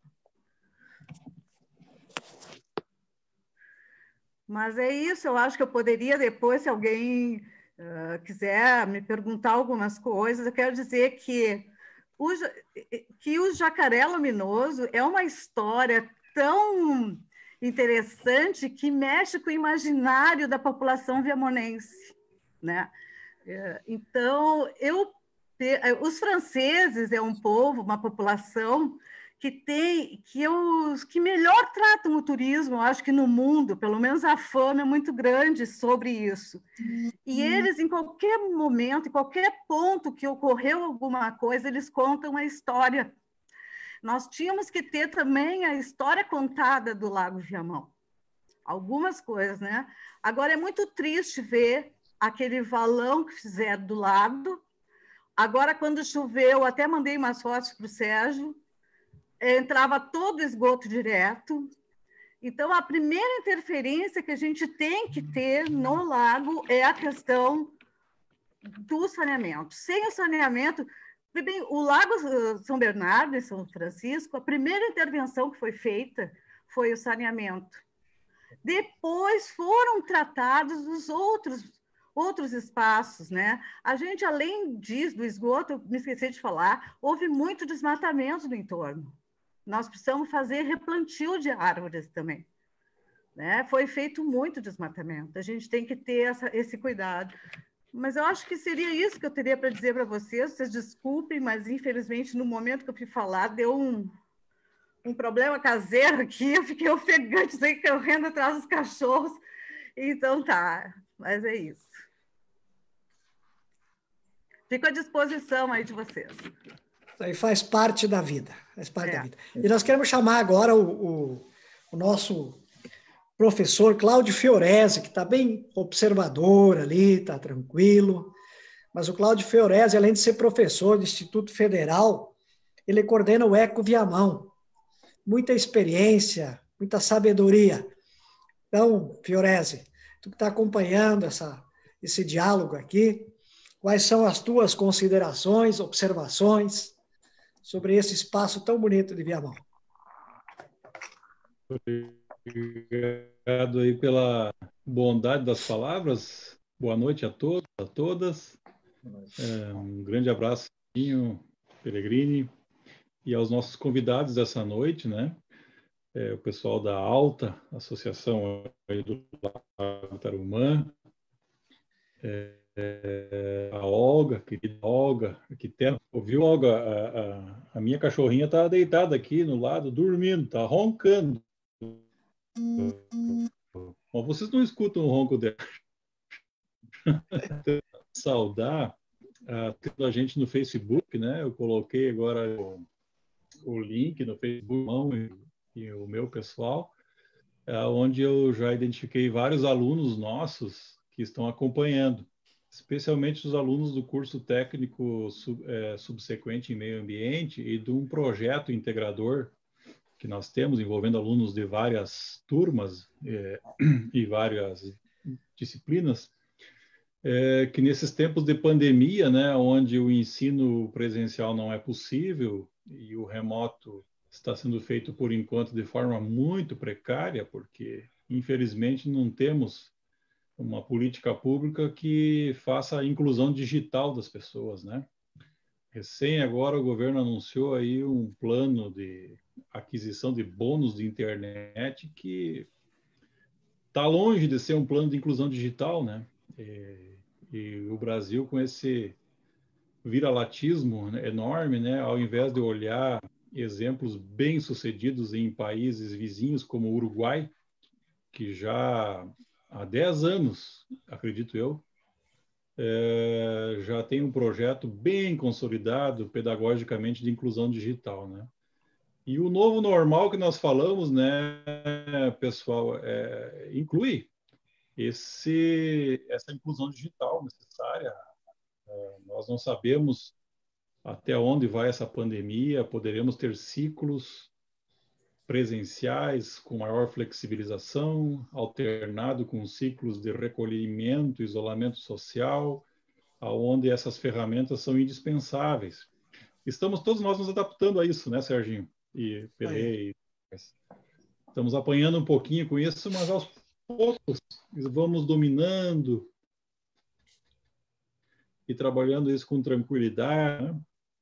Mas é isso, eu acho que eu poderia depois, se alguém uh, quiser me perguntar algumas coisas, eu quero dizer que o, que o Jacaré Luminoso é uma história tão interessante que mexe com o imaginário da população viamonense, né? Então, eu, os franceses é um povo, uma população que tem, que, é os, que melhor tratam o turismo, eu acho que no mundo, pelo menos a fama é muito grande sobre isso. Uhum. E eles, em qualquer momento, em qualquer ponto que ocorreu alguma coisa, eles contam a história. Nós tínhamos que ter também a história contada do Lago Viamão. Algumas coisas, né? Agora, é muito triste ver aquele valão que fizeram do lado. Agora, quando choveu, até mandei umas fotos para o Sérgio, entrava todo o esgoto direto. Então, a primeira interferência que a gente tem que ter no lago é a questão do saneamento. Sem o saneamento, bem, o Lago São Bernardo e São Francisco, a primeira intervenção que foi feita foi o saneamento. Depois foram tratados os outros, outros espaços, né? A gente, além disso, do esgoto, eu me esqueci de falar, houve muito desmatamento no entorno. Nós precisamos fazer replantio de árvores também, né? Foi feito muito desmatamento, a gente tem que ter essa, esse cuidado. Mas eu acho que seria isso que eu teria para dizer para vocês. Vocês desculpem, mas infelizmente no momento que eu fui falar deu um, um problema caseiro aqui, eu fiquei ofegante, sei correndo atrás dos cachorros. Então tá, mas é isso. Fico à disposição aí de vocês. Isso aí faz parte da vida, faz parte É. da vida. E nós queremos chamar agora o, o, o nosso professor Cláudio Fiorese, que está bem observador ali, está tranquilo. Mas o Cláudio Fiorese, além de ser professor do Instituto Federal, ele coordena o Eco Viamão. Muita experiência, muita sabedoria. Então, Fiorese, tu que está acompanhando essa, esse diálogo aqui, quais são as tuas considerações, observações sobre esse espaço tão bonito de Viamão? Obrigado aí pela bondade das palavras. Boa noite a todos, a todas. É, um grande abraço, Peregrini, e aos nossos convidados dessa noite, né? É, o pessoal da Alta, Associação aí do Lago Tarumã, é, é, a Olga, querida Olga, arquiteta. Ouviu, Olga? A, a, a minha cachorrinha está deitada aqui no lado, dormindo, está roncando. Bom, vocês não escutam o ronco dela. Saudar a, a gente no Facebook, né? Eu coloquei agora o, o link no Facebook e, e o meu pessoal, é, onde eu já identifiquei vários alunos nossos que estão acompanhando, especialmente os alunos do curso técnico sub, é, subsequente em meio ambiente e de um projeto integrador que nós temos, envolvendo alunos de várias turmas é, e várias disciplinas, é, que nesses tempos de pandemia, né, onde o ensino presencial não é possível e o remoto está sendo feito, por enquanto, de forma muito precária, porque, infelizmente, não temos uma política pública que faça a inclusão digital das pessoas, né? Recém agora o governo anunciou aí um plano de aquisição de bônus de internet que está longe de ser um plano de inclusão digital, né? E, e o Brasil, com esse viralatismo, né, enorme, né? Ao invés de olhar exemplos bem-sucedidos em países vizinhos como o Uruguai, que já há dez anos, acredito eu, É, já tem um projeto bem consolidado pedagogicamente de inclusão digital, né? E o novo normal que nós falamos, né, pessoal, é, inclui esse, essa inclusão digital necessária. É, nós não sabemos até onde vai essa pandemia, poderemos ter ciclos presenciais com maior flexibilização, alternado com ciclos de recolhimento, isolamento social, aonde essas ferramentas são indispensáveis. Estamos todos nós nos adaptando a isso, né, Serginho? E Pelé. É. Estamos apanhando um pouquinho com isso, mas aos poucos vamos dominando e trabalhando isso com tranquilidade. Né?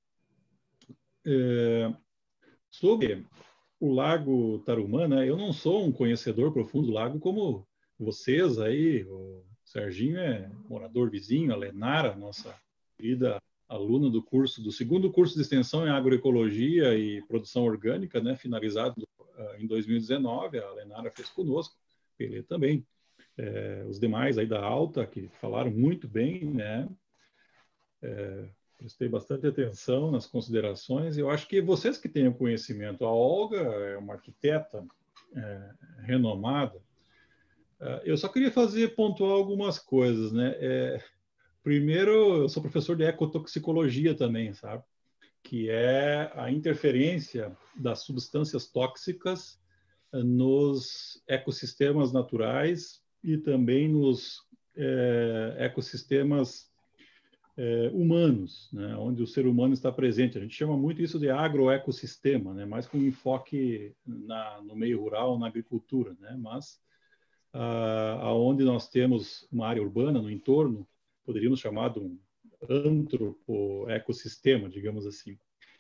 É, sobre o Lago Tarumã, né? Eu não sou um conhecedor profundo do lago como vocês aí. O Serginho é morador vizinho, a Lenara, nossa querida aluna do curso, do segundo curso de extensão em agroecologia e produção orgânica, né? Finalizado uh, em dois mil e dezenove, a Lenara fez conosco, ele também. É, os demais aí da Alta, que falaram muito bem, né? É, prestei bastante atenção nas considerações. Eu acho que vocês que têm o conhecimento, a Olga é uma arquiteta é, renomada. É, eu só queria fazer pontuar algumas coisas, né? É, primeiro, eu sou professor de ecotoxicologia também, sabe? Que é a interferência das substâncias tóxicas nos ecossistemas naturais e também nos é, ecossistemas É, humanos, né, onde o ser humano está presente. A gente chama muito isso de agroecossistema, né, mais com enfoque na, no meio rural, na agricultura, né, mas ah, aonde nós temos uma área urbana no entorno, poderíamos chamar de um antropoecossistema, digamos assim.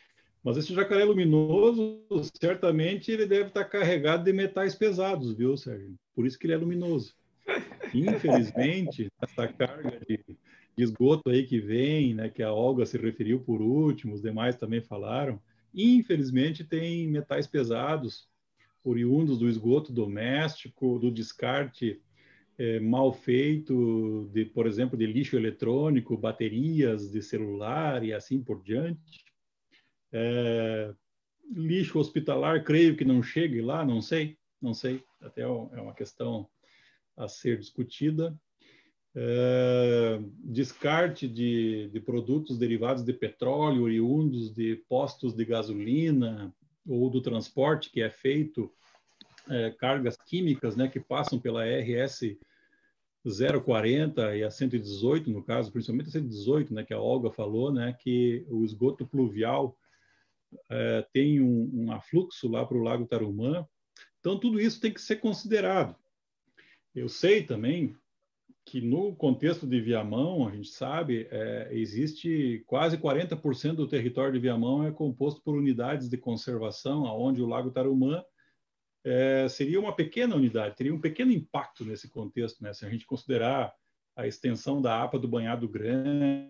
Mas esse jacaré luminoso, certamente, ele deve estar carregado de metais pesados, viu, Sérgio? Por isso que ele é luminoso. Infelizmente, essa carga de, de esgoto aí que vem, né, que a Olga se referiu por último, os demais também falaram, infelizmente tem metais pesados, oriundos do esgoto doméstico, do descarte é, mal feito, de, por exemplo, de lixo eletrônico, baterias de celular e assim por diante. É, lixo hospitalar, creio que não chegue lá, não sei, não sei, até é uma questão a ser discutida. É, descarte de, de produtos derivados de petróleo, oriundos de postos de gasolina ou do transporte que é feito, é, cargas químicas, né, que passam pela R S zero quarenta e a cento e dezoito, no caso, principalmente a cento e dezoito, né, que a Olga falou, né, que o esgoto pluvial é, tem um, um afluxo lá para o Lago Tarumã. Então, tudo isso tem que ser considerado. Eu sei também que no contexto de Viamão, a gente sabe, é, existe quase quarenta por cento do território de Viamão é composto por unidades de conservação, onde o Lago Tarumã é, seria uma pequena unidade, teria um pequeno impacto nesse contexto, né? Se a gente considerar a extensão da APA do Banhado Grande,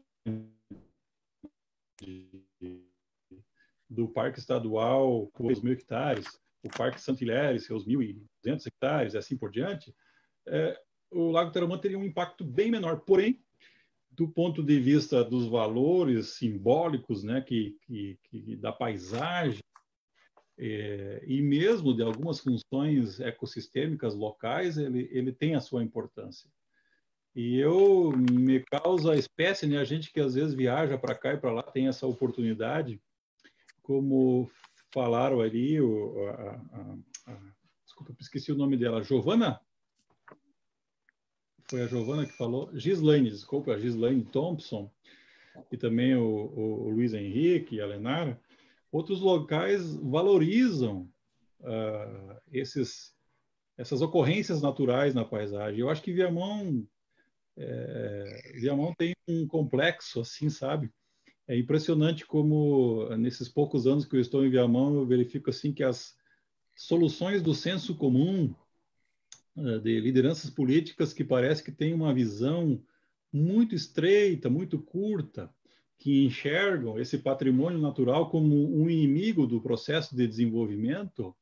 do Parque Estadual com os mil hectares, o Parque Santilheri, seus mil e duzentos hectares, e assim por diante, é, o Lago Tarumã teria um impacto bem menor. Porém, do ponto de vista dos valores simbólicos, né, que, que, que da paisagem, é, e mesmo de algumas funções ecossistêmicas locais, ele, ele tem a sua importância. E eu me causa a espécie, né, a gente que às vezes viaja para cá e para lá tem essa oportunidade, como falaram ali, o, a, a, a, desculpa, eu esqueci o nome dela, Giovana? Foi a Giovana que falou, Gislaine, desculpa, a Gislaine Thompson, e também o, o, o Luiz Henrique e a Lenara. Outros locais valorizam uh, esses, essas ocorrências naturais na paisagem. Eu acho que Viamão, é, Viamão tem um complexo, assim, sabe? É impressionante como, nesses poucos anos que eu estou em Viamão, eu verifico assim que as soluções do senso comum, uh, de lideranças políticas que parece que têm uma visão muito estreita, muito curta, que enxergam esse patrimônio natural como um inimigo do processo de desenvolvimento,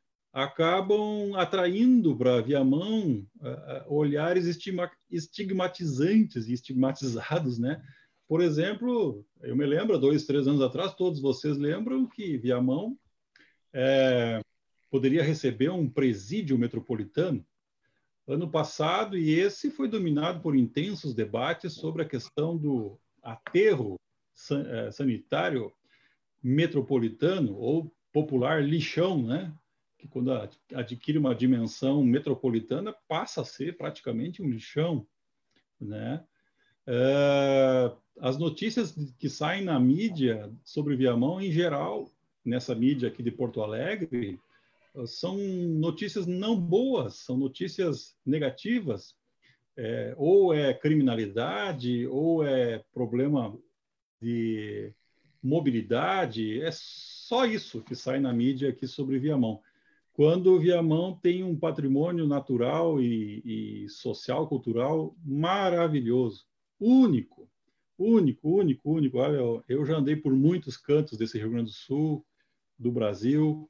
acabam atraindo para Viamão uh, olhares estigmatizantes e estigmatizados, né? Por exemplo, eu me lembro, dois, três anos atrás, todos vocês lembram que Viamão é, poderia receber um presídio metropolitano ano passado, e esse foi dominado por intensos debates sobre a questão do aterro sanitário metropolitano, ou popular lixão, né? Que quando adquire uma dimensão metropolitana passa a ser praticamente um lixão, né? É, as notícias que saem na mídia sobre Viamão, em geral, nessa mídia aqui de Porto Alegre, são notícias não boas, são notícias negativas, é, ou é criminalidade, ou é problema de mobilidade, é só isso que sai na mídia aqui sobre Viamão. Quando Viamão tem um patrimônio natural e, e social, cultural maravilhoso, único, único, único, único. Olha, eu, eu já andei por muitos cantos desse Rio Grande do Sul, do Brasil,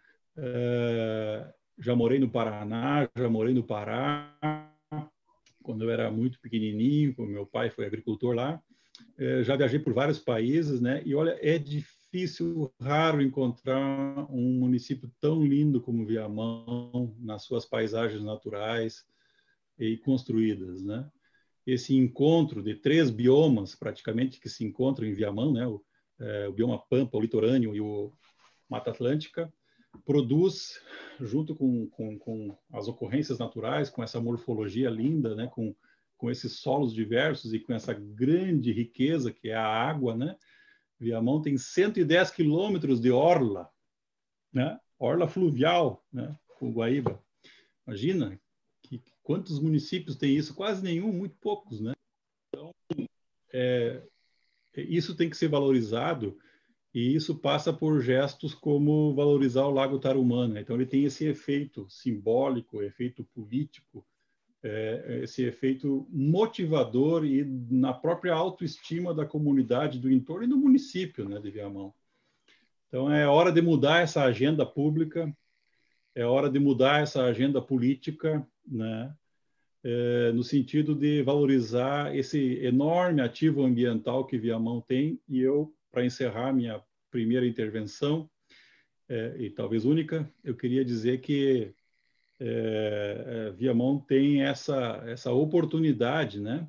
é, já morei no Paraná, já morei no Pará, quando eu era muito pequenininho, meu pai foi agricultor lá. É, já viajei por vários países, né? E olha, é difícil, raro encontrar um município tão lindo como Viamão nas suas paisagens naturais e construídas, né? Esse encontro de três biomas, praticamente, que se encontram em Viamão, né? O, é, o bioma Pampa, o litorâneo e o Mata Atlântica, produz, junto com, com, com as ocorrências naturais, com essa morfologia linda, né? Com com esses solos diversos e com essa grande riqueza que é a água, né? Viamão tem cento e dez quilômetros de orla, né? Orla fluvial, né? Com Guaíba. Imagina que, quantos municípios tem isso? Quase nenhum, muito poucos, né? Então, é, isso tem que ser valorizado E isso passa por gestos como valorizar o Lago Tarumã, né? Então ele tem esse efeito simbólico, efeito político, é, esse efeito motivador e na própria autoestima da comunidade, do entorno e do município, né, de Viamão. Então é hora de mudar essa agenda pública, é hora de mudar essa agenda política, né? É, no sentido de valorizar esse enorme ativo ambiental que Viamão tem. E eu, para encerrar minha primeira intervenção, é, e talvez única, eu queria dizer que é, é, Viamão tem essa, essa oportunidade, né,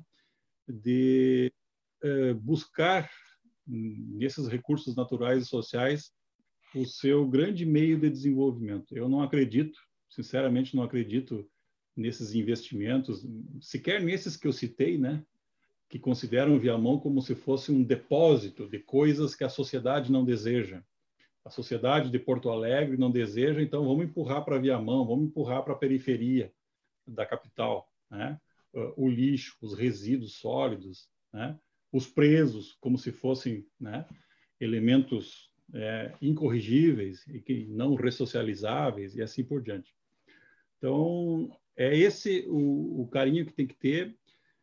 de é, buscar nesses recursos naturais e sociais o seu grande meio de desenvolvimento. Eu não acredito, sinceramente não acredito nesses investimentos, sequer nesses que eu citei, né, que consideram Viamão como se fosse um depósito de coisas que a sociedade não deseja. A sociedade de Porto Alegre não deseja, então vamos empurrar para Viamão, vamos empurrar para a periferia da capital, né? O lixo, os resíduos sólidos, né? Os presos, como se fossem, né, elementos é, incorrigíveis e que não ressocializáveis e assim por diante. Então, é esse o, o carinho que tem que ter.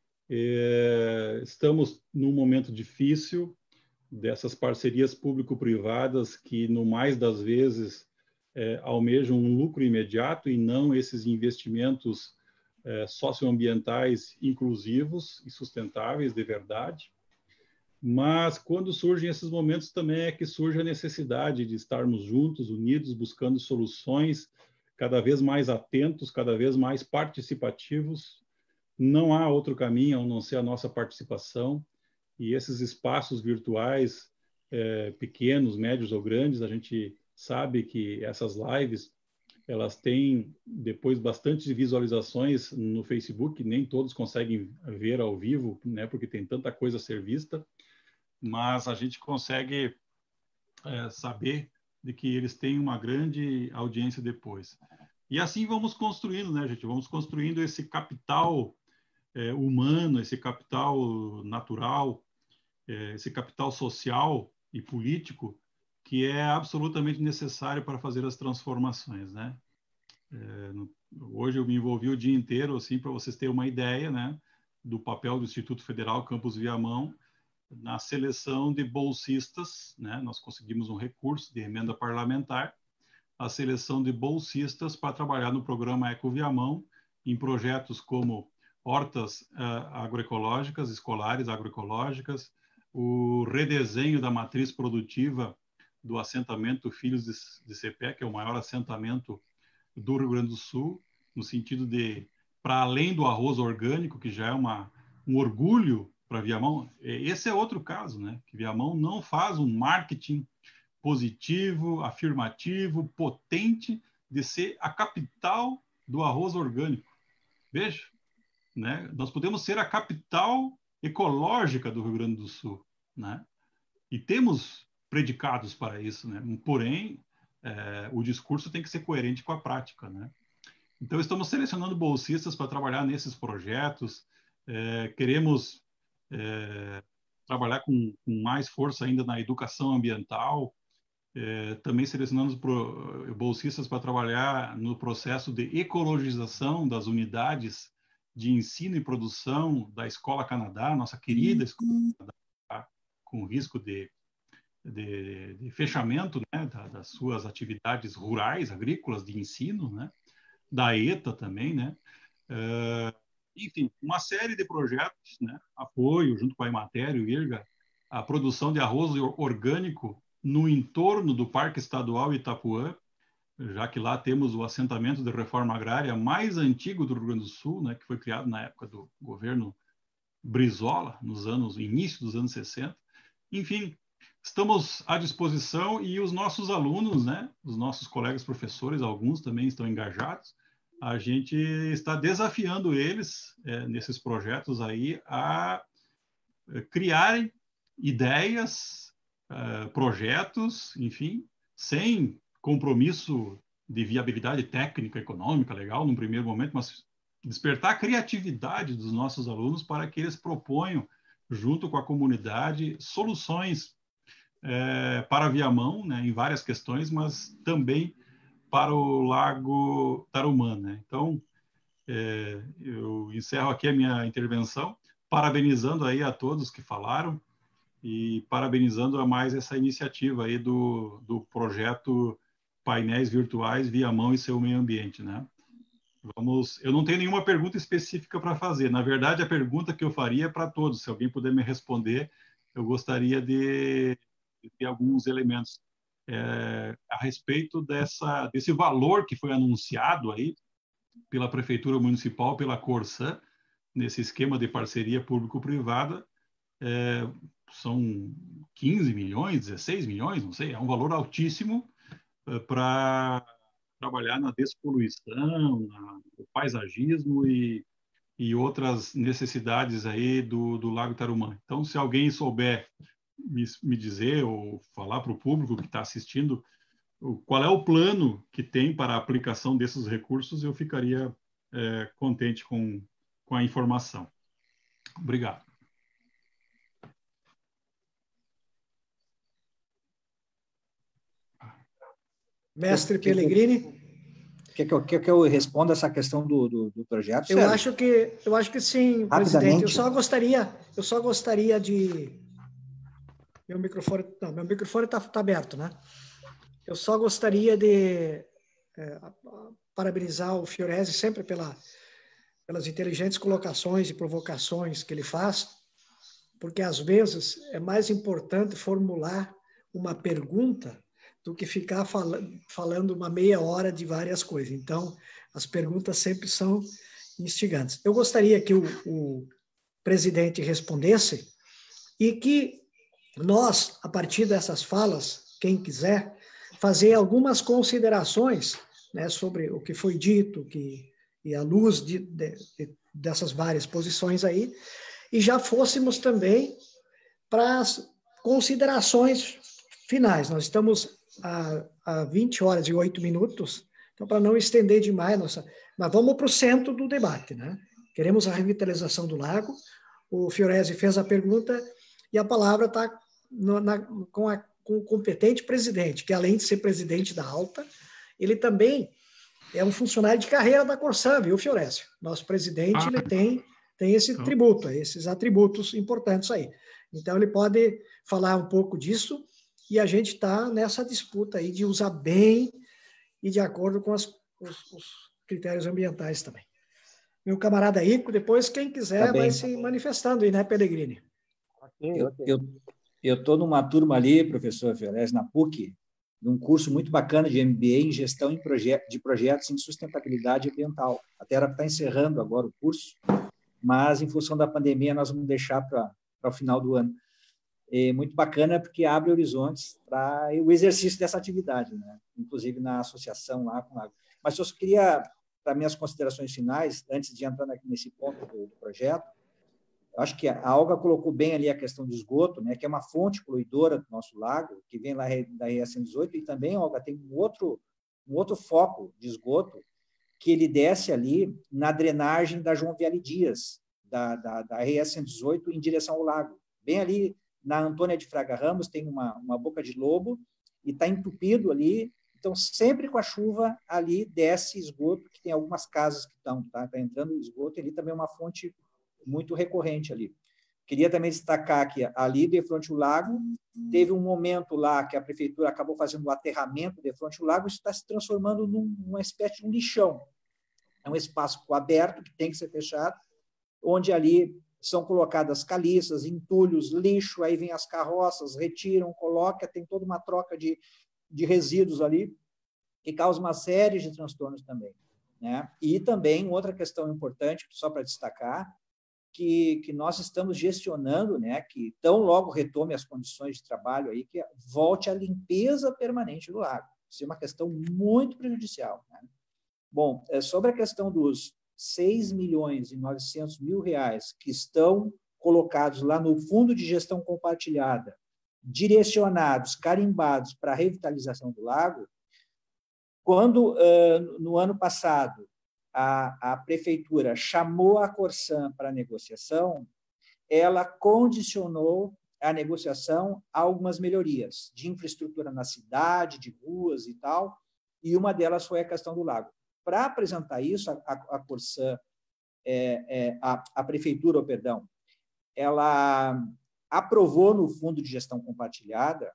É, estamos num momento difícil dessas parcerias público-privadas que, no mais das vezes, é, almejam um lucro imediato e não esses investimentos é, socioambientais inclusivos e sustentáveis de verdade. Mas, quando surgem esses momentos, também é que surge a necessidade de estarmos juntos, unidos, buscando soluções cada vez mais atentos, cada vez mais participativos. Não há outro caminho a não ser a nossa participação. E esses espaços virtuais, é, pequenos, médios ou grandes, a gente sabe que essas lives, elas têm depois bastante visualizações no Facebook, nem todos conseguem ver ao vivo, né, porque tem tanta coisa a ser vista, mas a gente consegue é, saber de que eles têm uma grande audiência depois. E assim vamos construindo, né, gente? Vamos construindo esse capital é, humano, esse capital natural, é, esse capital social e político que é absolutamente necessário para fazer as transformações, né? É, no, hoje eu me envolvi o dia inteiro, assim, para vocês terem uma ideia, né, do papel do Instituto Federal Campus Viamão na seleção de bolsistas, né? Nós conseguimos um recurso de emenda parlamentar, a seleção de bolsistas para trabalhar no programa Eco Viamão, em projetos como hortas uh, agroecológicas, escolares agroecológicas, o redesenho da matriz produtiva do assentamento Filhos de, de Cepé, que é o maior assentamento do Rio Grande do Sul, no sentido de, para além do arroz orgânico, que já é uma, um orgulho para Viamão, esse é outro caso, né? Que Viamão não faz um marketing positivo, afirmativo, potente de ser a capital do arroz orgânico. Veja, né? Nós podemos ser a capital ecológica do Rio Grande do Sul, né? E temos predicados para isso, né? Porém, é, o discurso tem que ser coerente com a prática, né? Então, estamos selecionando bolsistas para trabalhar nesses projetos, é, queremos é, trabalhar com, com mais força ainda na educação ambiental, é, também selecionamos pro, bolsistas para trabalhar no processo de ecologização das unidades de ensino e produção da Escola Canadá, nossa querida Escola Canadá, tá? Com risco de, de, de fechamento, né, da, das suas atividades rurais, agrícolas, de ensino, né, da ETA também, né, uh, enfim, uma série de projetos, né, apoio, junto com a Emater e o IRGA, a produção de arroz orgânico no entorno do Parque Estadual Itapuã, já que lá temos o assentamento de reforma agrária mais antigo do Rio Grande do Sul, né, que foi criado na época do governo Brizola, nos anos, início dos anos sessenta. Enfim, estamos à disposição e os nossos alunos, né, os nossos colegas professores, alguns também estão engajados, a gente está desafiando eles, é, nesses projetos aí, a é, criarem ideias, é, projetos, enfim, sem compromisso de viabilidade técnica, econômica, legal, num primeiro momento, mas despertar a criatividade dos nossos alunos para que eles proponham, junto com a comunidade, soluções é, para Viamão, né, em várias questões, mas também para o Lago Tarumã, né? Então, é, eu encerro aqui a minha intervenção, parabenizando aí a todos que falaram e parabenizando a mais essa iniciativa aí do, do projeto Painéis Virtuais Viamão e Seu Meio Ambiente, né? Vamos, eu não tenho nenhuma pergunta específica para fazer. Na verdade, a pergunta que eu faria é para todos. Se alguém puder me responder, eu gostaria de, de ter alguns elementos é, a respeito dessa, desse valor que foi anunciado aí pela Prefeitura Municipal, pela Corsã, nesse esquema de parceria público-privada. É, são quinze milhões, dezesseis milhões, não sei, é um valor altíssimo é, para trabalhar na despoluição, na, no paisagismo e, e outras necessidades aí do, do Lago Tarumã. Então, se alguém souber me, me dizer ou falar para o público que está assistindo o, qual é o plano que tem para a aplicação desses recursos, eu ficaria é, contente com, com a informação. Obrigado. Mestre Pellegrini. Quer que, eu, quer que eu responda essa questão do, do, do projeto? Eu Sérgio? acho que eu acho que sim, presidente. Eu só gostaria, eu só gostaria de meu microfone, não, meu microfone está tá aberto, né? Eu só gostaria de é, parabenizar o Fiorese sempre pela, pelas inteligentes colocações e provocações que ele faz, porque às vezes é mais importante formular uma pergunta do que ficar fala, falando uma meia hora de várias coisas. Então, as perguntas sempre são instigantes. Eu gostaria que o, o presidente respondesse e que nós, a partir dessas falas, quem quiser, fazer algumas considerações, né, sobre o que foi dito, que, e à luz de, de, de, dessas várias posições aí, e já fôssemos também para as considerações finais. Nós estamos a, a vinte horas e oito minutos, então, para não estender demais, nossa, mas vamos para o centro do debate, né? Queremos a revitalização do lago. O Fiorese fez a pergunta e a palavra está com, a, com o competente presidente, que além de ser presidente da Alta, ele também é um funcionário de carreira da Corsã, viu, Fiorese? Nosso presidente, ele tem, tem esse tributo, esses atributos importantes aí. Então, ele pode falar um pouco disso e a gente está nessa disputa aí de usar bem e de acordo com as, os, os critérios ambientais também. Meu camarada Ico, depois, quem quiser, tá vai se manifestando aí, né, Pellegrini? Okay, okay. Eu estou numa turma ali, professor Fiorese, na P U C, num curso muito bacana de M B A em gestão em proje de projetos em sustentabilidade ambiental. Até era para estar encerrando agora o curso, mas, em função da pandemia, nós vamos deixar para o final do ano. É muito bacana porque abre horizontes para o exercício dessa atividade, né? Inclusive na associação lá com a... Mas eu só queria, para minhas considerações finais, antes de entrar nesse ponto do, do projeto, eu acho que a Olga colocou bem ali a questão do esgoto, né, que é uma fonte poluidora do nosso lago, que vem lá da R S cento e dezoito, e também, Olga, tem um outro, um outro foco de esgoto que ele desce ali na drenagem da João Viale Dias, da, da, da R S cento e dezoito, em direção ao lago. Bem ali na Antônia de Fraga Ramos tem uma, uma boca de lobo e está entupido ali. Então, sempre com a chuva, ali desce esgoto, que tem algumas casas que estão, tá, tá entrando esgoto, e ali também é uma fonte muito recorrente ali. Queria também destacar que ali, de frente ao lago, teve um momento lá que a prefeitura acabou fazendo o aterramento de frente ao lago, isso está se transformando num, numa espécie de um lixão. É um espaço aberto que tem que ser fechado, onde ali são colocadas caliças, entulhos, lixo, aí vem as carroças, retiram, colocam, tem toda uma troca de, de resíduos ali, que causa uma série de transtornos também, né? E também, outra questão importante, só para destacar, que, que nós estamos gestionando, né, que tão logo retome as condições de trabalho aí, que volte a limpeza permanente do lago. Isso é uma questão muito prejudicial, né? Bom, sobre a questão dos seis milhões e novecentos mil reais que estão colocados lá no Fundo de Gestão Compartilhada, direcionados, carimbados para a revitalização do lago, quando, uh, no ano passado, a, a prefeitura chamou a Corsã para negociação, ela condicionou a negociação a algumas melhorias de infraestrutura na cidade, de ruas e tal, e uma delas foi a questão do lago. Para apresentar isso, a, a, a Corsã, é, é, a, a prefeitura, perdão, ela aprovou no Fundo de Gestão Compartilhada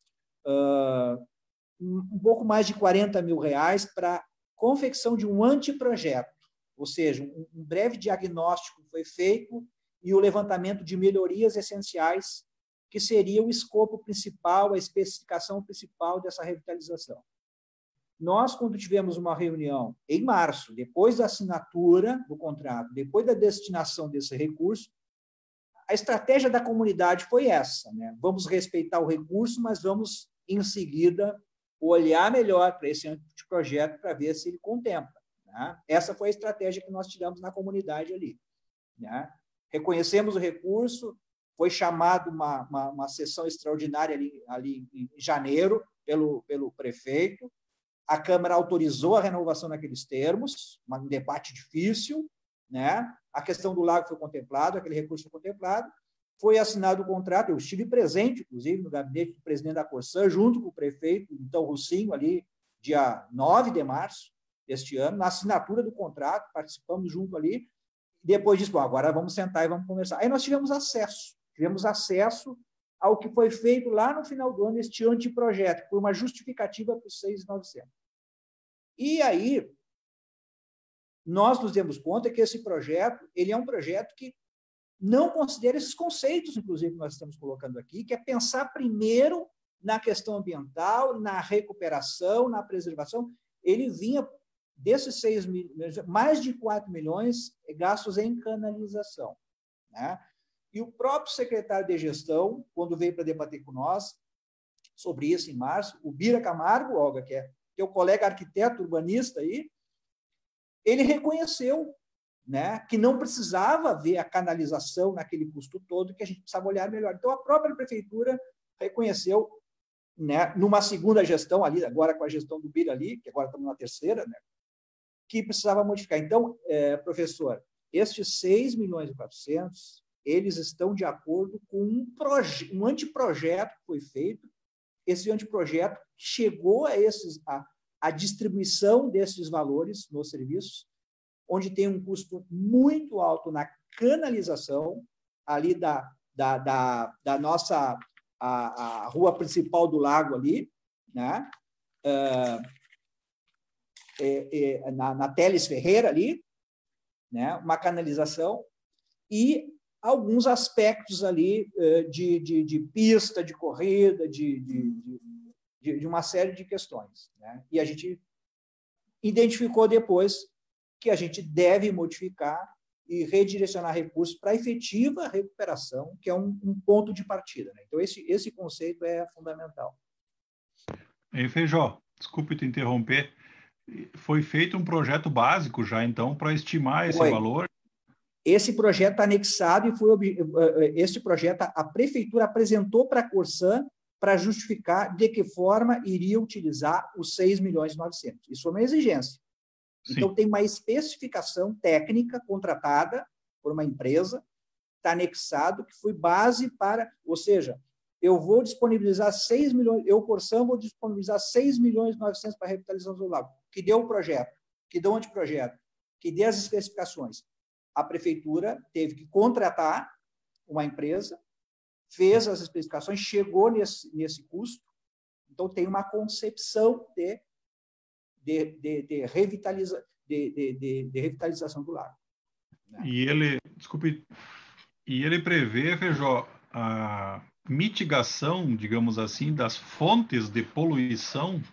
uh, um pouco mais de quarenta mil reais para confecção de um anteprojeto, ou seja, um, um breve diagnóstico foi feito e o levantamento de melhorias essenciais, que seria o escopo principal, a especificação principal dessa revitalização. Nós, quando tivemos uma reunião em março, depois da assinatura do contrato, depois da destinação desse recurso, a estratégia da comunidade foi essa, né? Vamos respeitar o recurso, mas vamos, em seguida, olhar melhor para esse projeto para ver se ele contempla, né? Essa foi a estratégia que nós tiramos na comunidade ali, né? Reconhecemos o recurso, foi chamado uma, uma, uma sessão extraordinária ali, ali em janeiro pelo, pelo prefeito, a Câmara autorizou a renovação naqueles termos, um debate difícil, né? A questão do lago foi contemplado, aquele recurso foi contemplado, foi assinado o contrato, eu estive presente, inclusive, no gabinete do presidente da Corsã, junto com o prefeito, então, Russinho, ali, dia nove de março deste ano, na assinatura do contrato, participamos junto ali, e depois disso, bom, agora vamos sentar e vamos conversar. Aí nós tivemos acesso, tivemos acesso ao que foi feito lá no final do ano, este anteprojeto, por uma justificativa para os seis mil e novecentos. E aí, nós nos demos conta que esse projeto, ele é um projeto que não considera esses conceitos, inclusive, que nós estamos colocando aqui, que é pensar primeiro na questão ambiental, na recuperação, na preservação. Ele vinha desses seis milhões, mais de quatro milhões gastos em canalização, né? E o próprio secretário de gestão, quando veio para debater com nós sobre isso em março, o Bira Camargo, Olga, que é teu colega arquiteto urbanista aí, ele reconheceu, né, que não precisava ver a canalização naquele custo todo, que a gente precisava olhar melhor. Então, a própria prefeitura reconheceu, né, numa segunda gestão ali, agora com a gestão do Bira ali, que agora estamos na terceira, né, que precisava modificar. Então, é, professor, estes seis milhões e quatrocentos, eles estão de acordo com um, proje- um anteprojeto que foi feito. Esse anteprojeto chegou a, esses, a, a distribuição desses valores nos serviços, onde tem um custo muito alto na canalização, ali da, da, da, da nossa a, a rua principal do lago ali, né? Uh, é, é, na, na Teles Ferreira ali, né? Uma canalização e alguns aspectos ali de, de, de pista, de corrida, de, de, de, de uma série de questões, né? E a gente identificou depois que a gente deve modificar e redirecionar recursos para a efetiva recuperação, que é um, um ponto de partida, né? Então, esse, esse conceito é fundamental. Ei, Feijó, desculpe te interromper. Foi feito um projeto básico já, então, para estimar esse Foi. valor? Esse projeto está anexado e foi esse projeto a prefeitura apresentou para a Corsã para justificar de que forma iria utilizar os seis milhões e novecentos. Isso foi uma exigência. Sim. Então, tem uma especificação técnica contratada por uma empresa, está anexado, que foi base para... Ou seja, eu vou disponibilizar seis milhões, eu, Corsã, vou disponibilizar seis milhões e novecentos para a revitalização do lago, que deu o projeto, que deu o anteprojeto, que deu as especificações. A prefeitura teve que contratar uma empresa, fez as especificações, chegou nesse, nesse custo, então tem uma concepção de, de, de, de, revitaliza, de, de, de, de revitalização do lago. Né? E ele, desculpe, e ele prevê, Feijó, a mitigação, digamos assim, das fontes de poluição,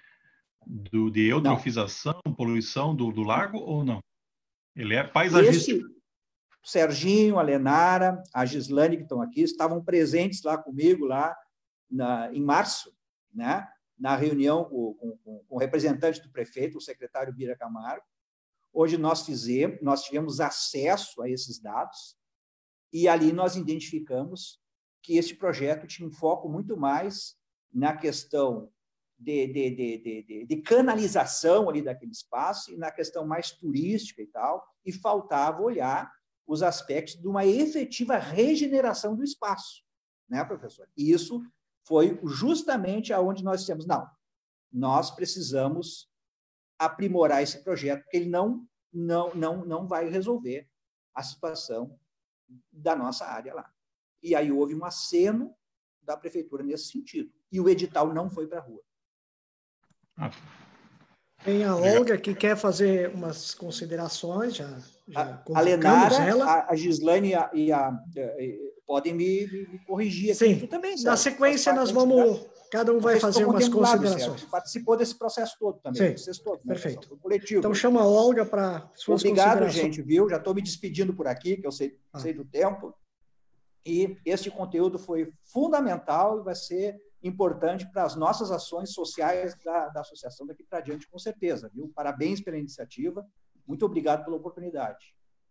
do, de eutrofização, não. poluição do, do lago, ou não? Ele é paisagístico. Esse, o Serginho, a Lenara, a Gislane, que estão aqui, estavam presentes lá comigo, lá na, em março, né? Na reunião com, com, com o representante do prefeito, o secretário Bira Camargo. Hoje nós fizemos, nós tivemos acesso a esses dados e ali nós identificamos que esse projeto tinha um foco muito mais na questão De, de, de, de, de canalização ali daquele espaço e na questão mais turística e tal, e faltava olhar os aspectos de uma efetiva regeneração do espaço. né, professor? E isso foi justamente aonde nós dissemos, não, nós precisamos aprimorar esse projeto, porque ele não, não, não, não vai resolver a situação da nossa área lá. E aí houve um aceno da prefeitura nesse sentido. E o edital não foi para a rua. Ah. Tem a Olga que quer fazer umas considerações, já, já a, a Lenara, ela. A, a Gislaine e a, e a, e, podem me, me, me corrigir aqui. Sim, tu também, na sequência nós vamos, cada um vai fazer umas considerações. Certo? Participou desse processo todo também, Sim, vocês todos, né, perfeito. pessoal? O coletivo. Então chama a Olga para suas Obrigado, considerações. gente, viu? Já estou me despedindo por aqui, que eu sei, ah. sei do tempo. E este conteúdo foi fundamental e vai ser importante para as nossas ações sociais da, da associação daqui para diante, com certeza, viu? Parabéns pela iniciativa. Muito obrigado pela oportunidade.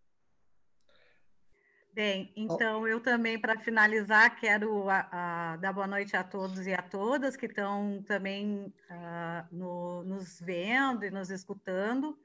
Bem, então eu também, para finalizar, quero a, a, dar boa noite a todos e a todas que estão também uh, no, nos vendo e nos escutando.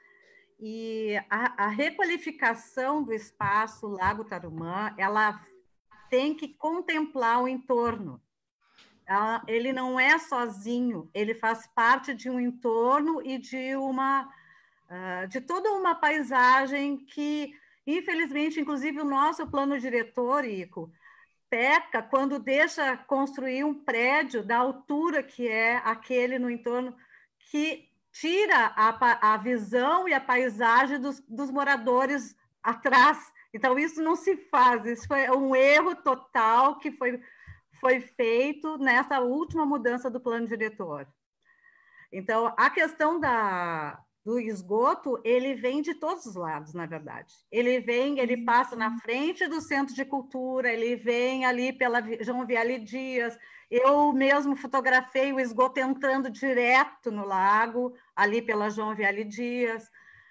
E a, a requalificação do espaço Lago Tarumã, ela tem que contemplar o entorno. Ela, ele não é sozinho, ele faz parte de um entorno e de uma uh, de toda uma paisagem que, infelizmente, inclusive o nosso plano diretor, Ico, peca quando deixa construir um prédio da altura que é aquele no entorno, que tira a, a visão e a paisagem dos, dos moradores atrás. Então, isso não se faz, isso foi um erro total que foi, foi feito nessa última mudança do plano diretor. Então, a questão da, do esgoto, ele vem de todos os lados, na verdade. Ele vem, ele passa na frente do Centro de Cultura, ele vem ali pela João Viale Dias. Eu mesmo fotografei o esgoto entrando direto no lago, ali pela João Viale Dias.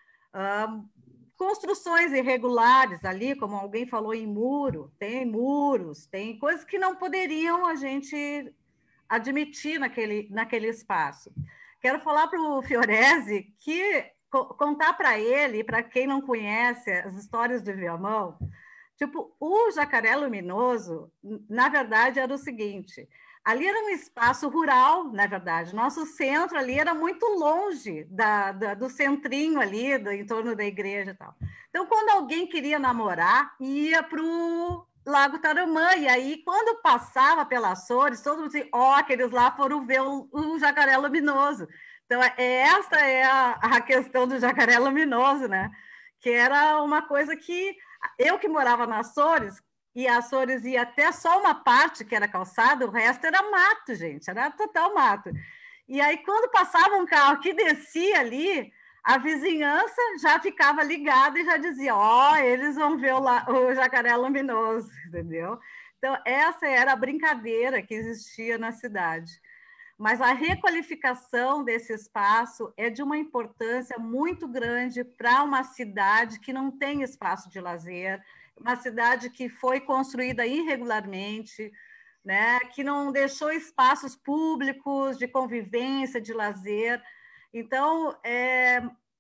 Um, construções irregulares ali, como alguém falou em muro, tem muros, tem coisas que não poderiam a gente admitir naquele, naquele espaço. Quero falar para o Fiorese que contar para ele, para quem não conhece as histórias de Viamão, tipo, o Jacaré Luminoso, na verdade, era o seguinte, ali era um espaço rural, na verdade, nosso centro ali era muito longe da, da, do centrinho ali, do, em torno da igreja e tal. Então, quando alguém queria namorar, ia para o Lago Tarumã, e aí, quando passava pela Açores, todo mundo dizia, ó, oh, aqueles lá foram ver o, o Jacaré Luminoso. Então, essa é a, a questão do Jacaré Luminoso, né? Que era uma coisa que eu que morava na Açores, e a Açores ia até só uma parte que era calçada, o resto era mato, gente, era total mato. E aí, quando passava um carro que descia ali, a vizinhança já ficava ligada e já dizia, ó, oh, eles vão ver o, la... o Jacaré Luminoso, entendeu? Então, essa era a brincadeira que existia na cidade. Mas a requalificação desse espaço é de uma importância muito grande para uma cidade que não tem espaço de lazer, uma cidade que foi construída irregularmente, né, que não deixou espaços públicos de convivência, de lazer. Então, é,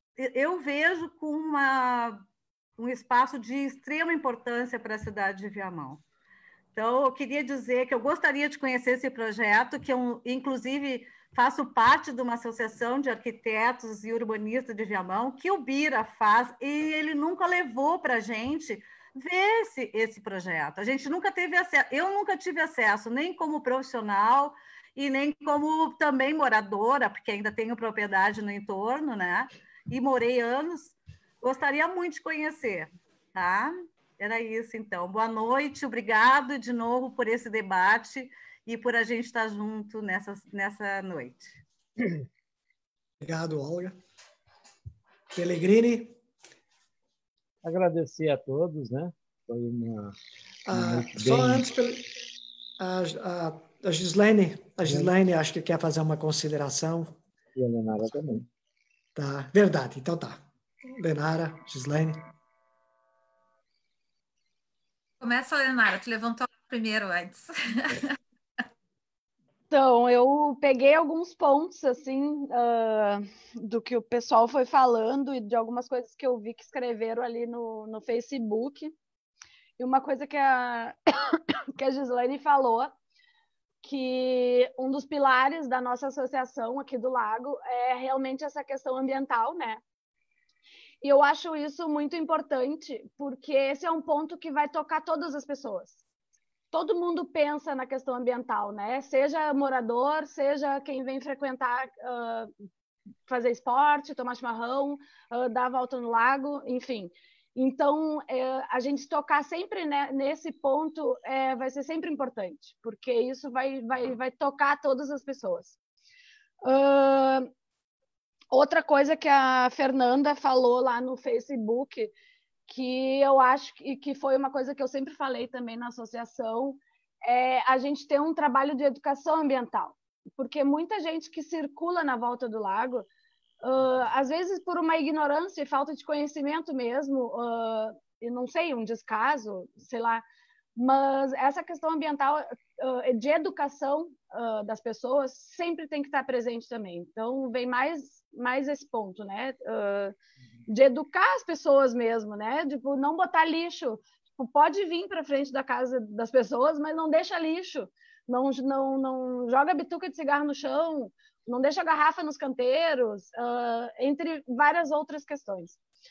eu vejo com uma, um espaço de extrema importância para a cidade de Viamão. Então, eu queria dizer que eu gostaria de conhecer esse projeto, que eu, inclusive, faço parte de uma associação de arquitetos e urbanistas de Viamão, que o Bira faz, e ele nunca levou para a gente ver esse, esse projeto. A gente nunca teve acesso, eu nunca tive acesso, nem como profissional e nem como também moradora, porque ainda tenho propriedade no entorno, né? E morei anos. Gostaria muito de conhecer, tá? Era isso, então. Boa noite, obrigado de novo por esse debate e por a gente estar junto nessa, nessa noite. Obrigado, Olga. Pellegrini. Agradecer a todos, né? Foi uma... Ah, só bem... antes, a, a, a Gislaine, a Gislaine acho que quer fazer uma consideração. E a Lenara também. Tá, verdade, então tá. Lenara, Gislaine. Começa, Lenara, tu levantou primeiro antes. Então, eu peguei alguns pontos, assim, uh, do que o pessoal foi falando e de algumas coisas que eu vi que escreveram ali no, no Facebook. E uma coisa que a, que a Gislaine falou, que um dos pilares da nossa associação aqui do Lago é realmente essa questão ambiental, né? E eu acho isso muito importante, porque esse é um ponto que vai tocar todas as pessoas. Todo mundo pensa na questão ambiental, né? Seja morador, seja quem vem frequentar, uh, fazer esporte, tomar chimarrão, uh, dar a volta no lago, enfim. Então, é, a gente tocar sempre, né, nesse ponto é, vai ser sempre importante, porque isso vai, vai, vai tocar todas as pessoas. Uh, outra coisa que a Fernanda falou lá no Facebook, que eu acho que, que foi uma coisa que eu sempre falei também na associação, é a gente ter um trabalho de educação ambiental, porque muita gente que circula na volta do lago, uh, às vezes por uma ignorância e falta de conhecimento mesmo, uh, e não sei, um descaso, sei lá, mas essa questão ambiental, uh, de educação uh, das pessoas sempre tem que estar presente também. Então, vem mais, mais esse ponto, né? Uh, de educar as pessoas mesmo, né? Tipo, não botar lixo. Tipo, pode vir para frente da casa das pessoas, mas não deixa lixo. Não, não, não joga bituca de cigarro no chão, não deixa garrafa nos canteiros, uh, entre várias outras questões.